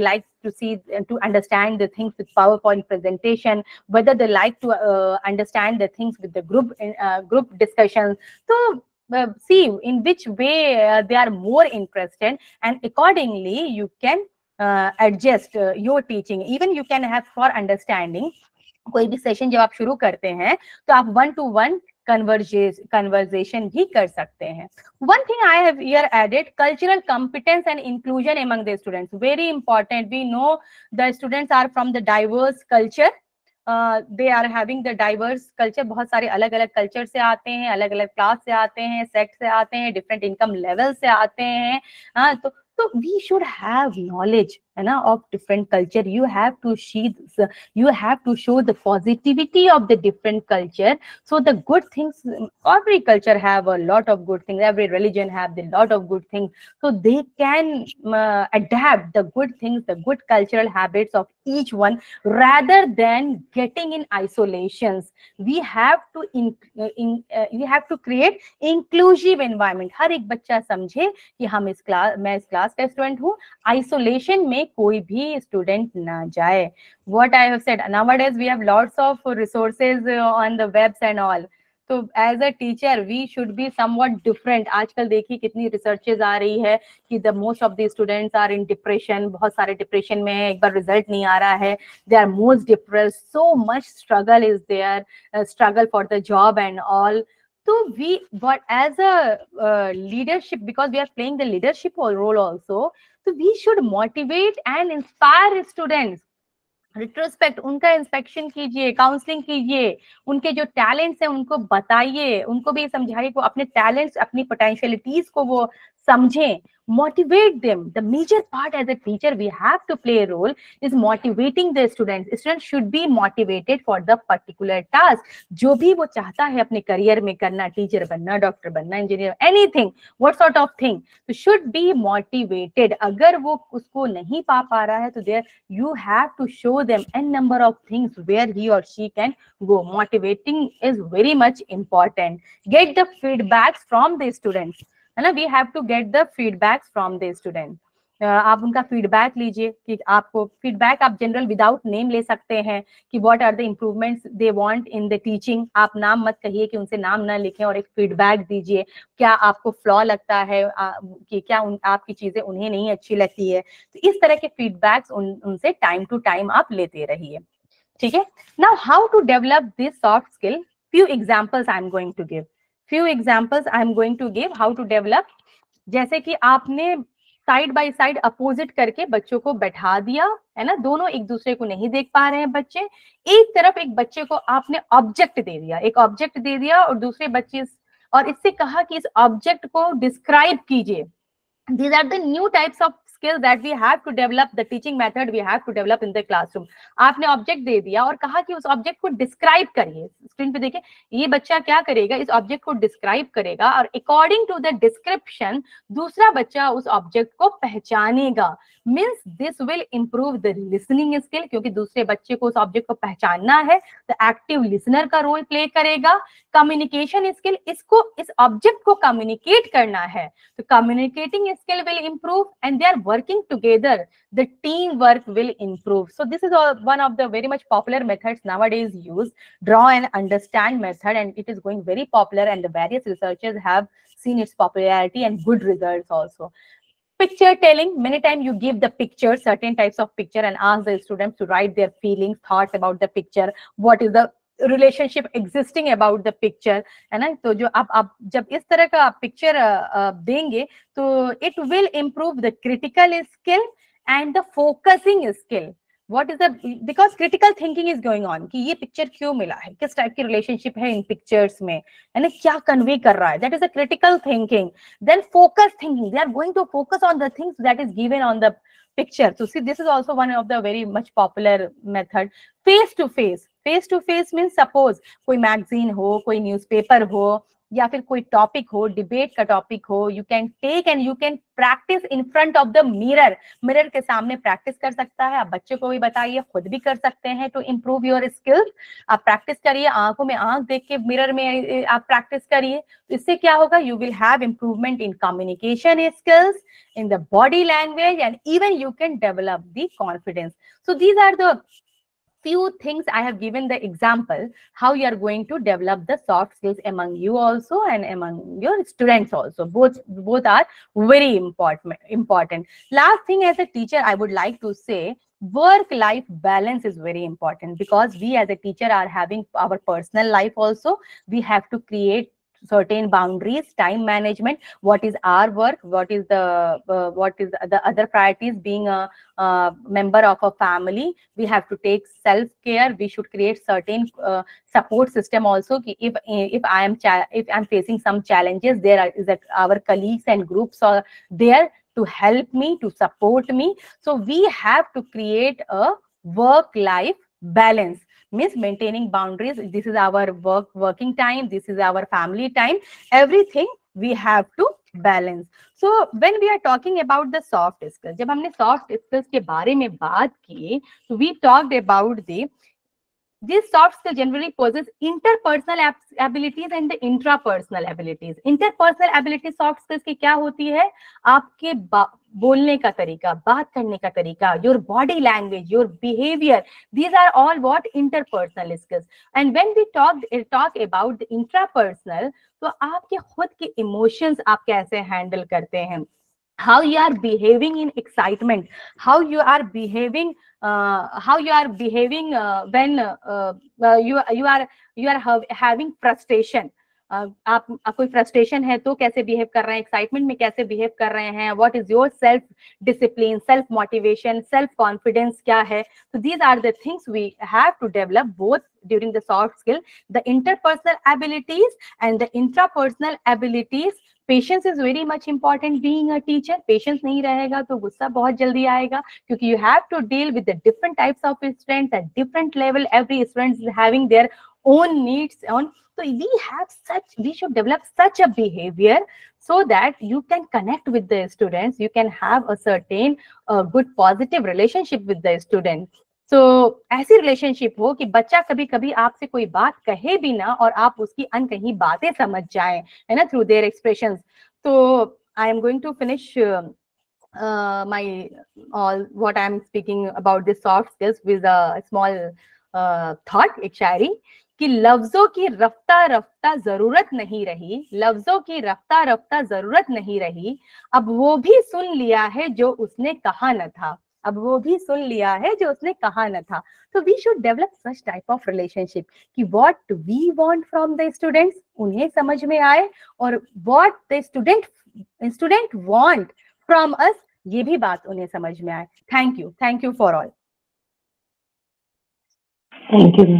to see, to understand the things with PowerPoint presentation, whether they like to uh, understand the things with the group uh, group discussions. So uh, see in which way uh, they are more interested, and accordingly you can uh, adjust uh, your teaching. Even you can have, for understanding, कोई भी session जब आप शुरू करते हैं तो आप one two one conversation भी कर सकते हैं. One thing I have here added, cultural competence and inclusion among the students. Very important. We know the students are from the diverse culture. Uh, they are having the diverse culture. बहुत सारे अलग अलग culture से आते हैं, अलग अलग class से आते हैं, sect से आते हैं, different income level से आते हैं. हाँ, तो so we should have knowledge, you know, of different culture. You have to see, you have to show the positivity of the different culture. So the good things, every culture have a lot of good things. Every religion have a lot of good things. So they can uh, adapt the good things, the good cultural habits of each one, rather than getting in isolations. We have to in, in uh, we have to create inclusive environment. हर एक बच्चा समझे कि हम इस class, मैं इस class का student हूँ, आइसोलेशन में कोई भी स्टूडेंट ना जाए. What I have said, nowadays we have lots of resources on the webs and all. So as a teacher we should be somewhat different. आजकल देखिए कितनी researches आ रही है कि the most of the students are in depression. बहुत सारे depression में एक बार result नहीं आ रहा है. They are most depressed. So much struggle is there, uh, struggle for the job and all. So we, but as a uh, leadership, because we are playing the leadership role also, so we should motivate and inspire students. Retrospect, उनका inspection कीजिए, counselling कीजिए, उनके जो talents हैं उनको बताइए, उनको भी समझाइए को अपने टैलेंट्स, अपनी पोटेंशियलिटीज को वो समझें. Motivate them. The major part as a teacher we have to play a role is motivating the students. Students should be motivated for the particular task. जो भी वो चाहता है अपने करियर में करना, टीचर बनना, डॉक्टर बनना, engineer, anything, what sort of thing, so should be motivated. अगर वो उसको नहीं पा पा रहा है तो there you have to show them n number of things where he or she can go. Motivating is very much important. Get the feedbacks from the students. है ना, we have to get the feedbacks from the student. आप उनका feedback लीजिए कि आपको feedback आप general without name ले सकते हैं कि what are the improvements they want in the teaching. आप नाम मत कहिए कि उनसे नाम ना लिखें और एक फीडबैक दीजिए. क्या आपको फ्लॉ लगता है आ, कि क्या उन, आपकी चीजें उन्हें नहीं अच्छी लगती है. तो इस तरह के फीडबैक्स उन, उनसे टाइम टू टाइम आप लेते रहिए. ठीक है. Now how to develop this soft skill, few examples I am going to give. Few examples I am going to give how to develop. जैसे कि आपने साइड बाय साइड अपोजिट करके बच्चों को बैठा दिया, है ना, दोनों एक दूसरे को नहीं देख पा रहे हैं बच्चे. एक तरफ एक बच्चे को आपने ऑब्जेक्ट दे दिया, एक ऑब्जेक्ट दे दिया और दूसरे बच्चे, और इससे कहा कि इस ऑब्जेक्ट को डिस्क्राइब कीजिए. These are the new types of skills that we have to develop, the teaching method we have to develop in the classroom. आपने ऑब्जेक्ट दे दिया और कहा कि उस ऑब्जेक्ट को डिस्क्राइब करिए. स्क्रीन पे देखिए, ये बच्चा क्या करेगा, इस ऑब्जेक्ट को डिस्क्राइब करेगा और अकॉर्डिंग टू द डिस्क्रिप्शन दूसरा बच्चा उस ऑब्जेक्ट को पहचानेगा. Means this will improve the listening skill, क्योंकि दूसरे बच्चे को उस ऑब्जेक्ट को पहचानना है तो एक्टिव लिसनर का रोल प्ले करेगा. कम्युनिकेशन स्किल, इसको इस ऑब्जेक्ट को कम्युनिकेट करना है तो communicating skill will improve, and they are working together, the teamwork will improve. So this is all one of the very much popular methods nowadays used, draw and understand method, and it is going very popular, and the various researchers have seen its popularity and good results also. Picture telling, many times you give the picture, certain types of picture, and ask the students to write their feelings, thoughts about the picture, what is the relationship existing about the picture, है ना. तो जो आप आप जब इस तरह का पिक्चर देंगे तो it will improve the critical skill and the focusing skill. What is the, because critical thinking is going on कि ये पिक्चर क्यों मिला है, किस टाइप की रिलेशनशिप है इन पिक्चर्स में, है ना, क्या कन्वे कर रहा है, that is a critical thinking. Then focus thinking, they are going to focus on the things that is given on the picture. So see, this is also one of the very much popular method. Face to face, face to face means suppose कोई magazine हो, कोई newspaper हो, या फिर कोई topic हो, debate का topic हो, you can take and you can practise in front of the mirror. Mirror के सामने प्रैक्टिस कर सकता है, आप बच्चे को भी बताइए, खुद भी कर सकते हैं टू इम्प्रूव योर स्किल्स। आप प्रैक्टिस करिए, आंखों में आंख देख के मिरर में आप प्रैक्टिस करिए, तो इससे क्या होगा, you will have improvement in communication skills, in the body language, and even you can develop the confidence. So these are the few things I have given the example how you are going to develop the soft skills among you also and among your students also. Both both are very important important. Last thing, as a teacher I would like to say, work life balance is very important, because we as a teacher are having our personal life also. We have to create certain boundaries, time management, what is our work, what is the uh, what is the other priorities. Being a uh, member of a family, we have to take self care. We should create certain uh, support system also. If if I am if I'm facing some challenges, there are, is that our colleagues and groups are there to help me, to support me. So we have to create a work life balance, means maintaining boundaries. This is our work working time, this is our family time, everything we have to balance. So when we are talking about the soft skills, जब हमने soft skills के बारे में बात की, so we talked about the these soft skills generally possess interpersonal abilities and the intrapersonal abilities. Interpersonal abilities soft skills की क्या होती है, आपके बोलने का तरीका, बात करने का तरीका, your body language, your behavior, these are all what interpersonal skills. And when we talk talk about the intrapersonal, तो आपके खुद के emotions आप कैसे handle करते हैं, how you are behaving in excitement, how you are behaving uh, how you are behaving uh, when uh, uh, you you are you are have, having frustration. uh, आप कोई फ्रस्ट्रेशन है तो कैसे behave कर रहे हैं, एक्साइटमेंट में कैसे बिहेव कर रहे हैं, what is your self discipline, self motivation, self confidence क्या है. So these are the things we have to develop both during the soft skill, the interpersonal abilities and the intrapersonal abilities. Patience is very much important being a teacher. Patience नहीं रहेगा तो गुस्सा बहुत जल्दी आएगा, क्योंकि you have to deal with the different types of students at different level. Every student is having their own needs on. So we have such, we should develop such a behavior so that you can connect with the students. You can have a certain uh, good positive relationship with the student. So ऐसी relationship हो कि बच्चा कभी कभी आपसे कोई बात कहे भी ना और आप उसकी अनकही बातें समझ जाएं, है ना, थ्रू देयर एक्सप्रेशंस. तो I am going to finish my all what I am speaking about the soft skills with a small uh, thought, एक शायरी कि लफ्जों की रफ्ता रफ्ता जरूरत नहीं रही, लफ्जों की रफ्ता रफ्ता जरूरत नहीं रही, अब वो भी सुन लिया है जो उसने कहा न था, अब वो भी सुन लिया है जो उसने कहा न था. So we should develop such type of relationship कि what we want from the students उन्हें समझ में आए और what the student student want from us ये भी बात उन्हें समझ में आए. Thank you, thank you for all. Thank you.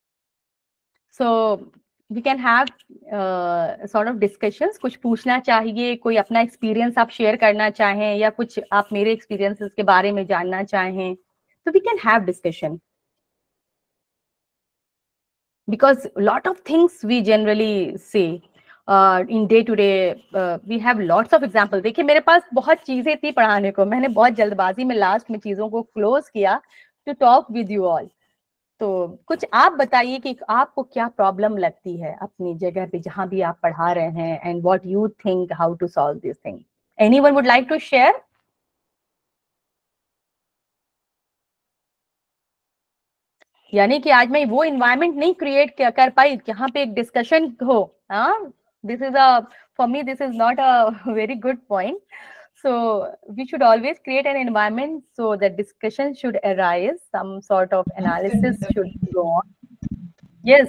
So we can have uh, sort of discussions. कुछ पूछना चाहिए, कोई अपना एक्सपीरियंस आप शेयर करना चाहें या कुछ आप मेरे एक्सपीरियंसेस के बारे में जानना चाहें, so we can have discussion. Because a lot of things we generally say uh, in day to day, uh, we have lots of examples. देखिए मेरे पास बहुत चीजें थी पढ़ाने को, मैंने बहुत जल्दबाजी में लास्ट में चीजों को क्लोज किया to talk with you all. तो कुछ आप बताइए कि आपको क्या प्रॉब्लम लगती है अपनी जगह पे जहां भी आप पढ़ा रहे हैं, and what you think how to solve this thing. Anyone would like to share? यानी कि आज मैं वो एनवायरनमेंट नहीं क्रिएट कर पाई जहां पे एक डिस्कशन हो. हाँ, this is a for me this is not a very good point. So we should always create an environment so that discussion should arise, some sort of analysis should go on. Yes,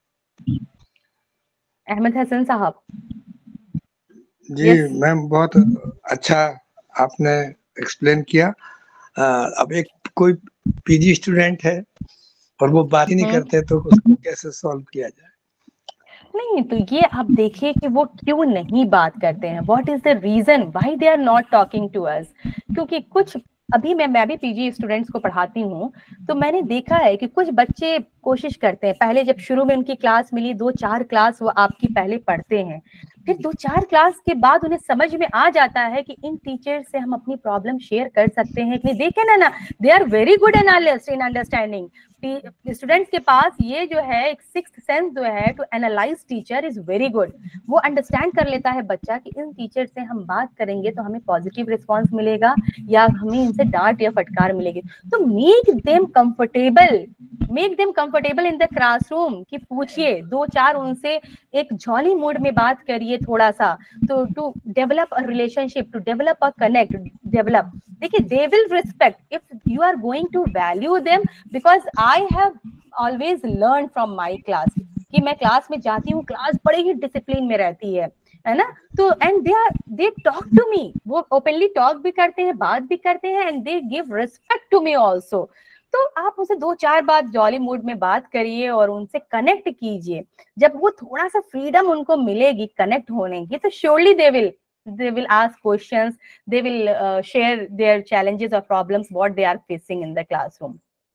Ahmed Hassan Sahab. जी ma'am, बहुत अच्छा आपने explain किया. अब एक कोई PG student है और वो बात ही नहीं करते तो उसको कैसे सॉल्व किया जाए? नहीं, तो ये आप देखिए कि वो क्यों नहीं बात करते हैं. What is the reason why they are not talking to us? क्योंकि कुछ अभी मैं मैं भी पीजी स्टूडेंट्स को पढ़ाती हूँ, तो मैंने देखा है कि कुछ बच्चे कोशिश करते हैं, पहले जब शुरू में उनकी क्लास मिली, दो चार क्लास वो आपकी पहले पढ़ते हैं, फिर दो चार क्लास के बाद उन्हें समझ में आ जाता है कि इन टीचर से हम अपनी प्रॉब्लम शेयर कर सकते हैं कि देखें ना ना they are very good analyst in understanding. Students के पास ये जो है एक सिक्स्थ सेंस जो है to analyse teacher is very good. वो अंडरस्टैंड कर लेता है बच्चा कि इन टीचर से हम बात करेंगे तो हमें पॉजिटिव रिस्पॉन्स मिलेगा या हमें इनसे डांट या फटकार मिलेगी। तो make them comfortable, make them comfortable in the classroom, कि पूछिए दो चार उनसे, एक जॉली मूड में बात करिए थोड़ा सा, तो to develop a relationship, to develop a connect, develop. देखिए they will respect if you are going to value them, because I have always learn from my class कि मैं क्लास में जाती हूँ, क्लास बड़े ही डिसिप्लिन में रहती है, है ना। तो and they are they talk to me, वो ओपनली टॉक भी करते हैं, बात भी करते हैं, and they give respect to me also. तो आप उसे दो चार बार जॉली मूड में बात करिए और उनसे कनेक्ट कीजिए। जब वो थोड़ा सा फ्रीडम उनको मिलेगी कनेक्ट होने की, तो surely they will they will ask questions, they will uh, share their challenges or problems what they are facing in the classroom.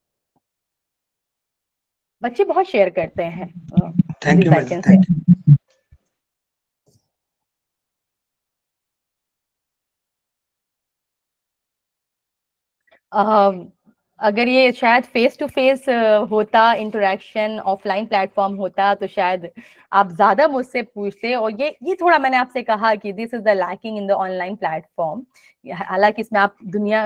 बच्चे बहुत शेयर करते हैं। Thank you madam, thank you. uh, अगर ये शायद फेस टू फेस होता, interaction offline platform होता, तो शायद आप ज्यादा मुझसे पूछते। और ये ये थोड़ा मैंने आपसे कहा कि this is the lacking in the online platform. हालांकि इसमें आप दुनिया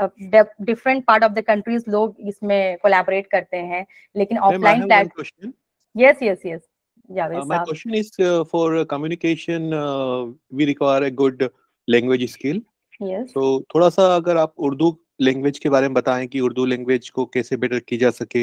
different part of the countries लोग इसमें कोलैबोरेट करते हैं, लेकिन offline platform. Yes yes yes Javed sahab. My question is uh, for communication uh, we require a good language skill. Yes. So थोड़ा सा अगर आप उर्दू लैंग्वेज के बारे में बताएं कि उर्दू लैंग्वेज को कैसे बेटर की जा सके,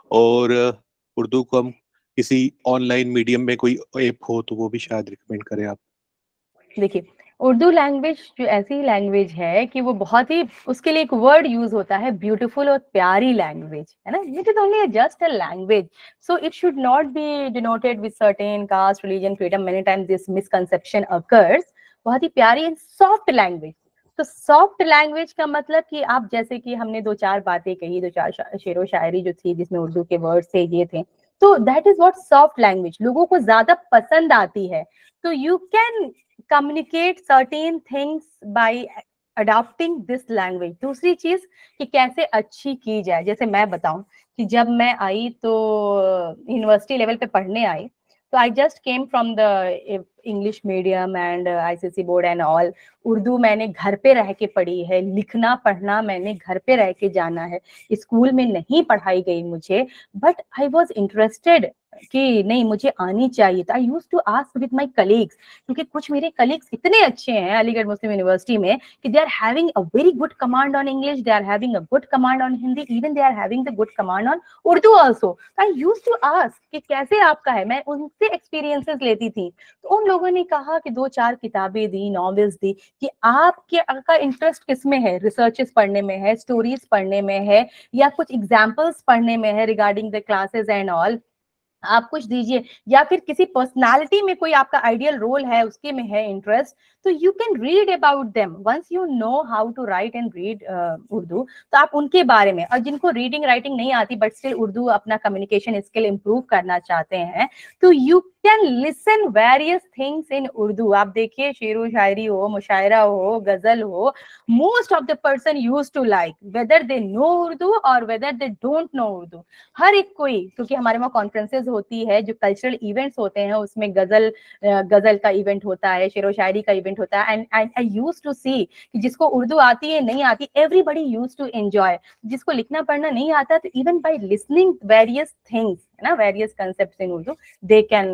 और उर्दू को हम किसी ऑनलाइन मीडियम में कोई ऐप हो तो वो भी शायद रिकमेंड करें आप। देखिए उर्दू लैंग्वेज जो ऐसी लैंग्वेज है कि वो बहुत ही, उसके लिए एक वर्ड यूज होता है ब्यूटीफुल और प्यारी लैंग्वेज, है ना। It is only just a language, so it should not be denoted with certain caste, religion, freedom. Many times this misconception occurs. बहुत ही प्यारी एंड सॉफ्ट लैंग्वेज। तो सॉफ्ट लैंग्वेज का मतलब कि आप, जैसे कि हमने दो चार बातें कही, दो चार शेरो शायरी जो थी जिसमें उर्दू के वर्ड थे, ये थे, तो that is what soft language लोगों को ज्यादा पसंद आती है। तो you can communicate certain things by adopting this language. दूसरी चीज कि कैसे अच्छी की जाए, जैसे मैं बताऊं कि जब मैं आई तो यूनिवर्सिटी लेवल पे पढ़ने आई, तो I just came from the English medium and ICSE board and all. Urdu मैंने घर पे रह के पढ़ी है, लिखना पढ़ना मैंने घर पे रह के जाना है, स्कूल में नहीं पढ़ाई गई मुझे, बट आई वाज इंटरेस्टेड कि नहीं मुझे आनी चाहिए। तो I use to ask with my colleagues, क्योंकि कुछ मेरे कलीग्स इतने अच्छे हैं अलीगढ़ मुस्लिम यूनिवर्सिटी में कि they are having a very good command on English, they are having a good command on Hindi, even they are having the good command on Urdu also. I use to ask कि कैसे आपका है, मैं उनसे एक्सपीरियंसेस लेती थी। तो उन लोगों ने कहा कि दो चार किताबें दी, नॉवेल्स दी, कि आपके आपका इंटरेस्ट किसमें है, रिसर्चेस पढ़ने में है, स्टोरीज पढ़ने में है, या कुछ एग्जाम्पल्स पढ़ने में है regarding the classes and all, आप कुछ दीजिए, या फिर किसी पर्सनालिटी में कोई आपका आइडियल रोल है उसके में है इंटरेस्ट, तो you can read about them. Once you know how to write and read Urdu, तो आप उनके बारे में, और जिनको रीडिंग राइटिंग नहीं आती बट स्टिल उर्दू अपना कम्युनिकेशन स्किल इंप्रूव करना चाहते हैं, तो you can listen various things in Urdu. आप देखिए शेरो शायरी हो, मुशायरा हो, गजल हो, most of the person use to like whether they know Urdu और whether they don't know Urdu. हर एक कोई, क्योंकि हमारे वहाँ कॉन्फ्रेंसेज होती है, जो कल्चरल इवेंट्स होते हैं उसमें गजल गजल का इवेंट होता है, शेरो शायरी का इवेंट होता है, and I used to see कि जिसको उर्दू आती है नहीं आती, एवरीबडी यूज्ड टू एंजॉय। जिसको लिखना पढ़ना नहीं आता, तो even by listening various things, है ना, various concepts in Urdu, they can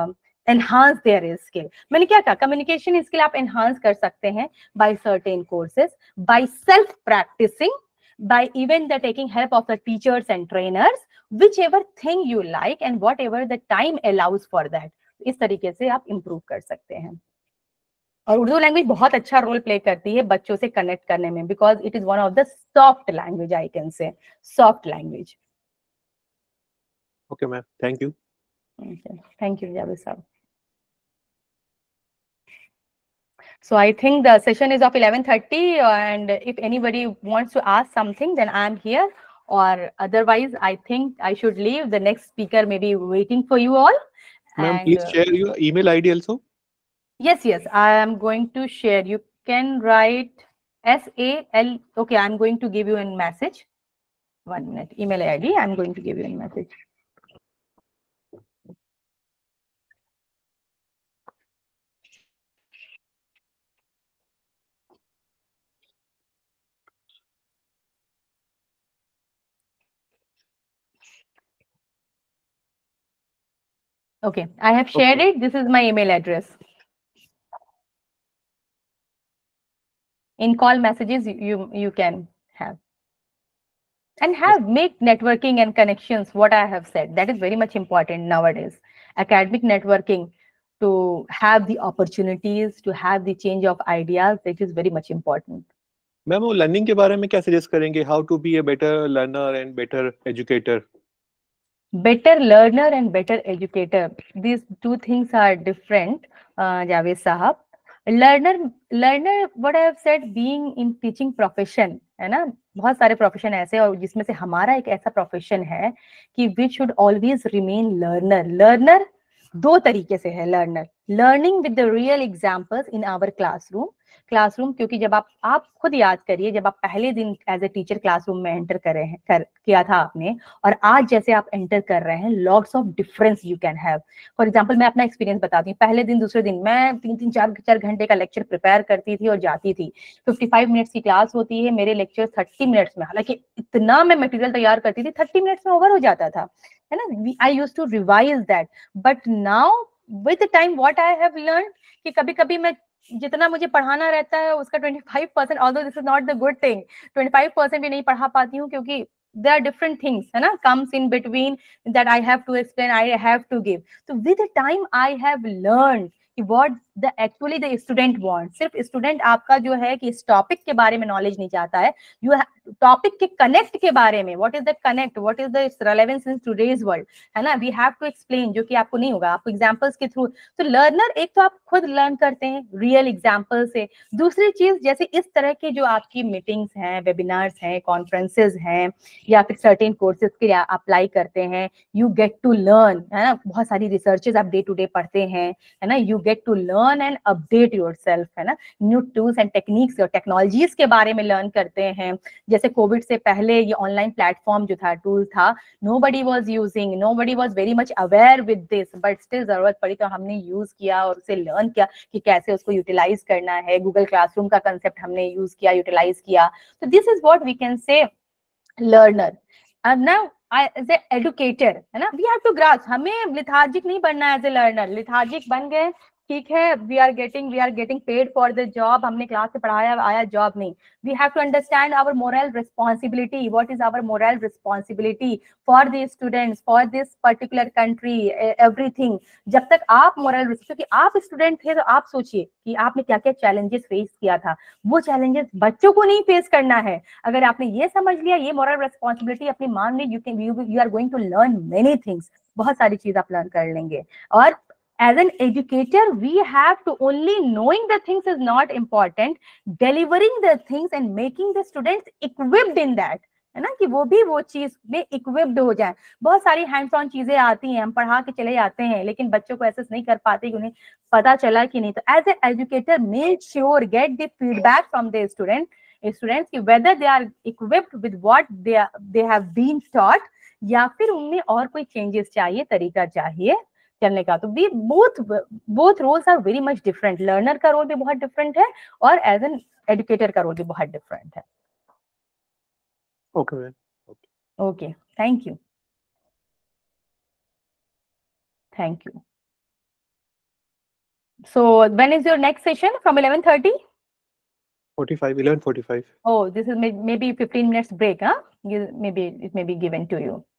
enhance their skill. मैंने क्या कहा, कम्युनिकेशन स्किल आप एनहांस कर सकते हैं by certain courses, by self practising, by even the taking help of the teachers and trainers, whichever thing you like and whatever the time allows for that. इस तरीके से आप improve कर सकते हैं। और उर्दू लैंग्वेज बहुत अच्छा रोल प्ले करती है बच्चों से कनेक्ट करने में, because it is one of the soft language, I can say soft language. Okay ma'am, thank you. Thank you Javed sahab. So I think the session is of eleven thirty, and if anybody wants to ask something, then I'm here, or otherwise I think I should leave. The next speaker may be waiting for you all. Ma'am, And, please uh, share your email I D also. Yes, yes, I am going to share. You can write S A L. Okay, I'm going to give you a message. One minute. Email I D. I'm going to give you a message. Okay, I have shared Okay. it. This is my email address. In call messages, you you, you can have. And have make networking and connections, what I have said. That is very much important nowadays. Academic networking, to have the opportunities, to have the change of ideas, it is very much important. Ma'am वो learning के बारे में क्या suggest करेंगे? How to be a better learner and better educator? Better learner and better educator, these two things are different, uh, Javed Sahab. Learner, learner, what I have said, being in teaching profession, है ना, बहुत सारे profession ऐसे और जिसमें से हमारा एक ऐसा प्रोफेशन है कि we should always remain learner. Learner दो तरीके से है learner. Learning with the real examples in our classroom. Classroom, क्योंकि जब आप आप खुद याद करिए, जब आप पहले दिन एज ए टीचर क्लासरूम में एंटर कर रहे हैं कर किया था आपने, और आज जैसे आप एंटर कर रहे हैं, lots of difference you can have. For example, मैं अपना एक्सपीरियंस बताती हूँ. पहले दिन दूसरे दिन मैं तीन तीन चार चार घंटे का लेक्चर प्रिपेयर करती थी और जाती थी. पचपन मिनट्स की क्लास होती है, मेरे लेक्चर तीस मिनट्स में, हालांकि इतना मैं मटेरियल तैयार करती थी, तीस मिनट्स में ओवर हो जाता था, है ना. I used to revise that. But now with the time what I have learn, कि कभी कभी मैं जितना मुझे पढ़ाना रहता है उसका पच्चीस percent, although this is not the good thing, पच्चीस परसेंट भी नहीं पढ़ा पाती हूँ, क्योंकि there are different things, है ना, comes in between that I have to explain, I have to give. So with the time I have learned what the actually the student wants. सिर्फ स्टूडेंट आपका जो है कि इस टॉपिक के बारे में नॉलेज नहीं चाहता है, यू टॉपिक के कनेक्ट के बारे में, what is the connect, what is the relevance in today's world, है ना, वी हैव टू एक्सप्लेन, जो कि आपको नहीं होगा, आपको एग्जांपल्स के थ्रू. तो लर्नर एक तो आप खुद लर्न करते हैं रियल एग्जांपल से. दूसरी चीज, जैसे इस तरह की जो आपकी मीटिंग्स हैं, वेबिनार्स हैं, कॉन्फ्रेंसेज हैं, या फिर सर्टेन कोर्सेज के लिए अप्लाई करते हैं, यू गेट टू लर्न, है ना, बहुत सारी रिसर्चेज आप डे टू डे पढ़ते हैं, है ना, you get to learn and update yourself, है ना, न्यू टूल्स एंड टेक्निक्स और टेक्नोलॉजीज के बारे में लर्न करते हैं. जैसे कोविड से पहले ये ऑनलाइन प्लेटफॉर्म जो था, टूल था, nobody was using, nobody was very much aware with this, but still जरूरत पड़ी तो हमने यूज किया और उसे लर्न किया कि कैसे उसको यूटिलाइज करना है. गूगल क्लासरूम का कंसेप्ट हमने यूज किया, यूटिलाइज किया. तो this is what we can say learner. And now I, as a educator, है ना, we have to grasp, हमें lethargic नहीं बनना है as a learner. lethargic बन गए, ठीक है, we are getting we are getting paid for the job, हमने क्लास से पढ़ाया आया, जॉब नहीं. We have to understand our moral responsibility, what is our moral responsibility for the students, for this particular country, everything. जब तक आप moral, क्योंकि आप स्टूडेंट थे तो आप सोचिए कि आपने क्या क्या चैलेंजेस फेस किया था, वो चैलेंजेस बच्चों को नहीं फेस करना है. अगर आपने ये समझ लिया, ये मोरल रिस्पॉन्सिबिलिटी अपनी मान ली, you can you are going to learn many things, बहुत सारी चीज आप लर्न कर लेंगे. और as an educator, we have to only knowing the things is not important, delivering the things and making the students equipped in that, है ना, कि वो भी वो चीज में equipped हो जाए. बहुत सारी हैंड्स ऑन चीजें आती हैं, हम पढ़ा के चले जाते हैं, लेकिन बच्चों को एसेस नहीं कर पाते कि उन्हें पता चला कि नहीं. तो as a educator, make sure get the feedback from the student students कि whether they are equipped with what they are, they have been taught, या फिर उनमें और कोई चेंजेस चाहिए, तरीका चाहिए चलने का. तो we both both roles are very much different. Learner का रोल भी बहुत डिफरेंट है और एज एन एजुकेटर का रोल भी बहुत डिफरेंट है. Okay ma'am, okay, thank you, thank you. So when is your next session? From eleven thirty? forty-five, eleven forty-five. Oh, this is may, maybe fifteen minutes break, huh? You, maybe it may be given to you.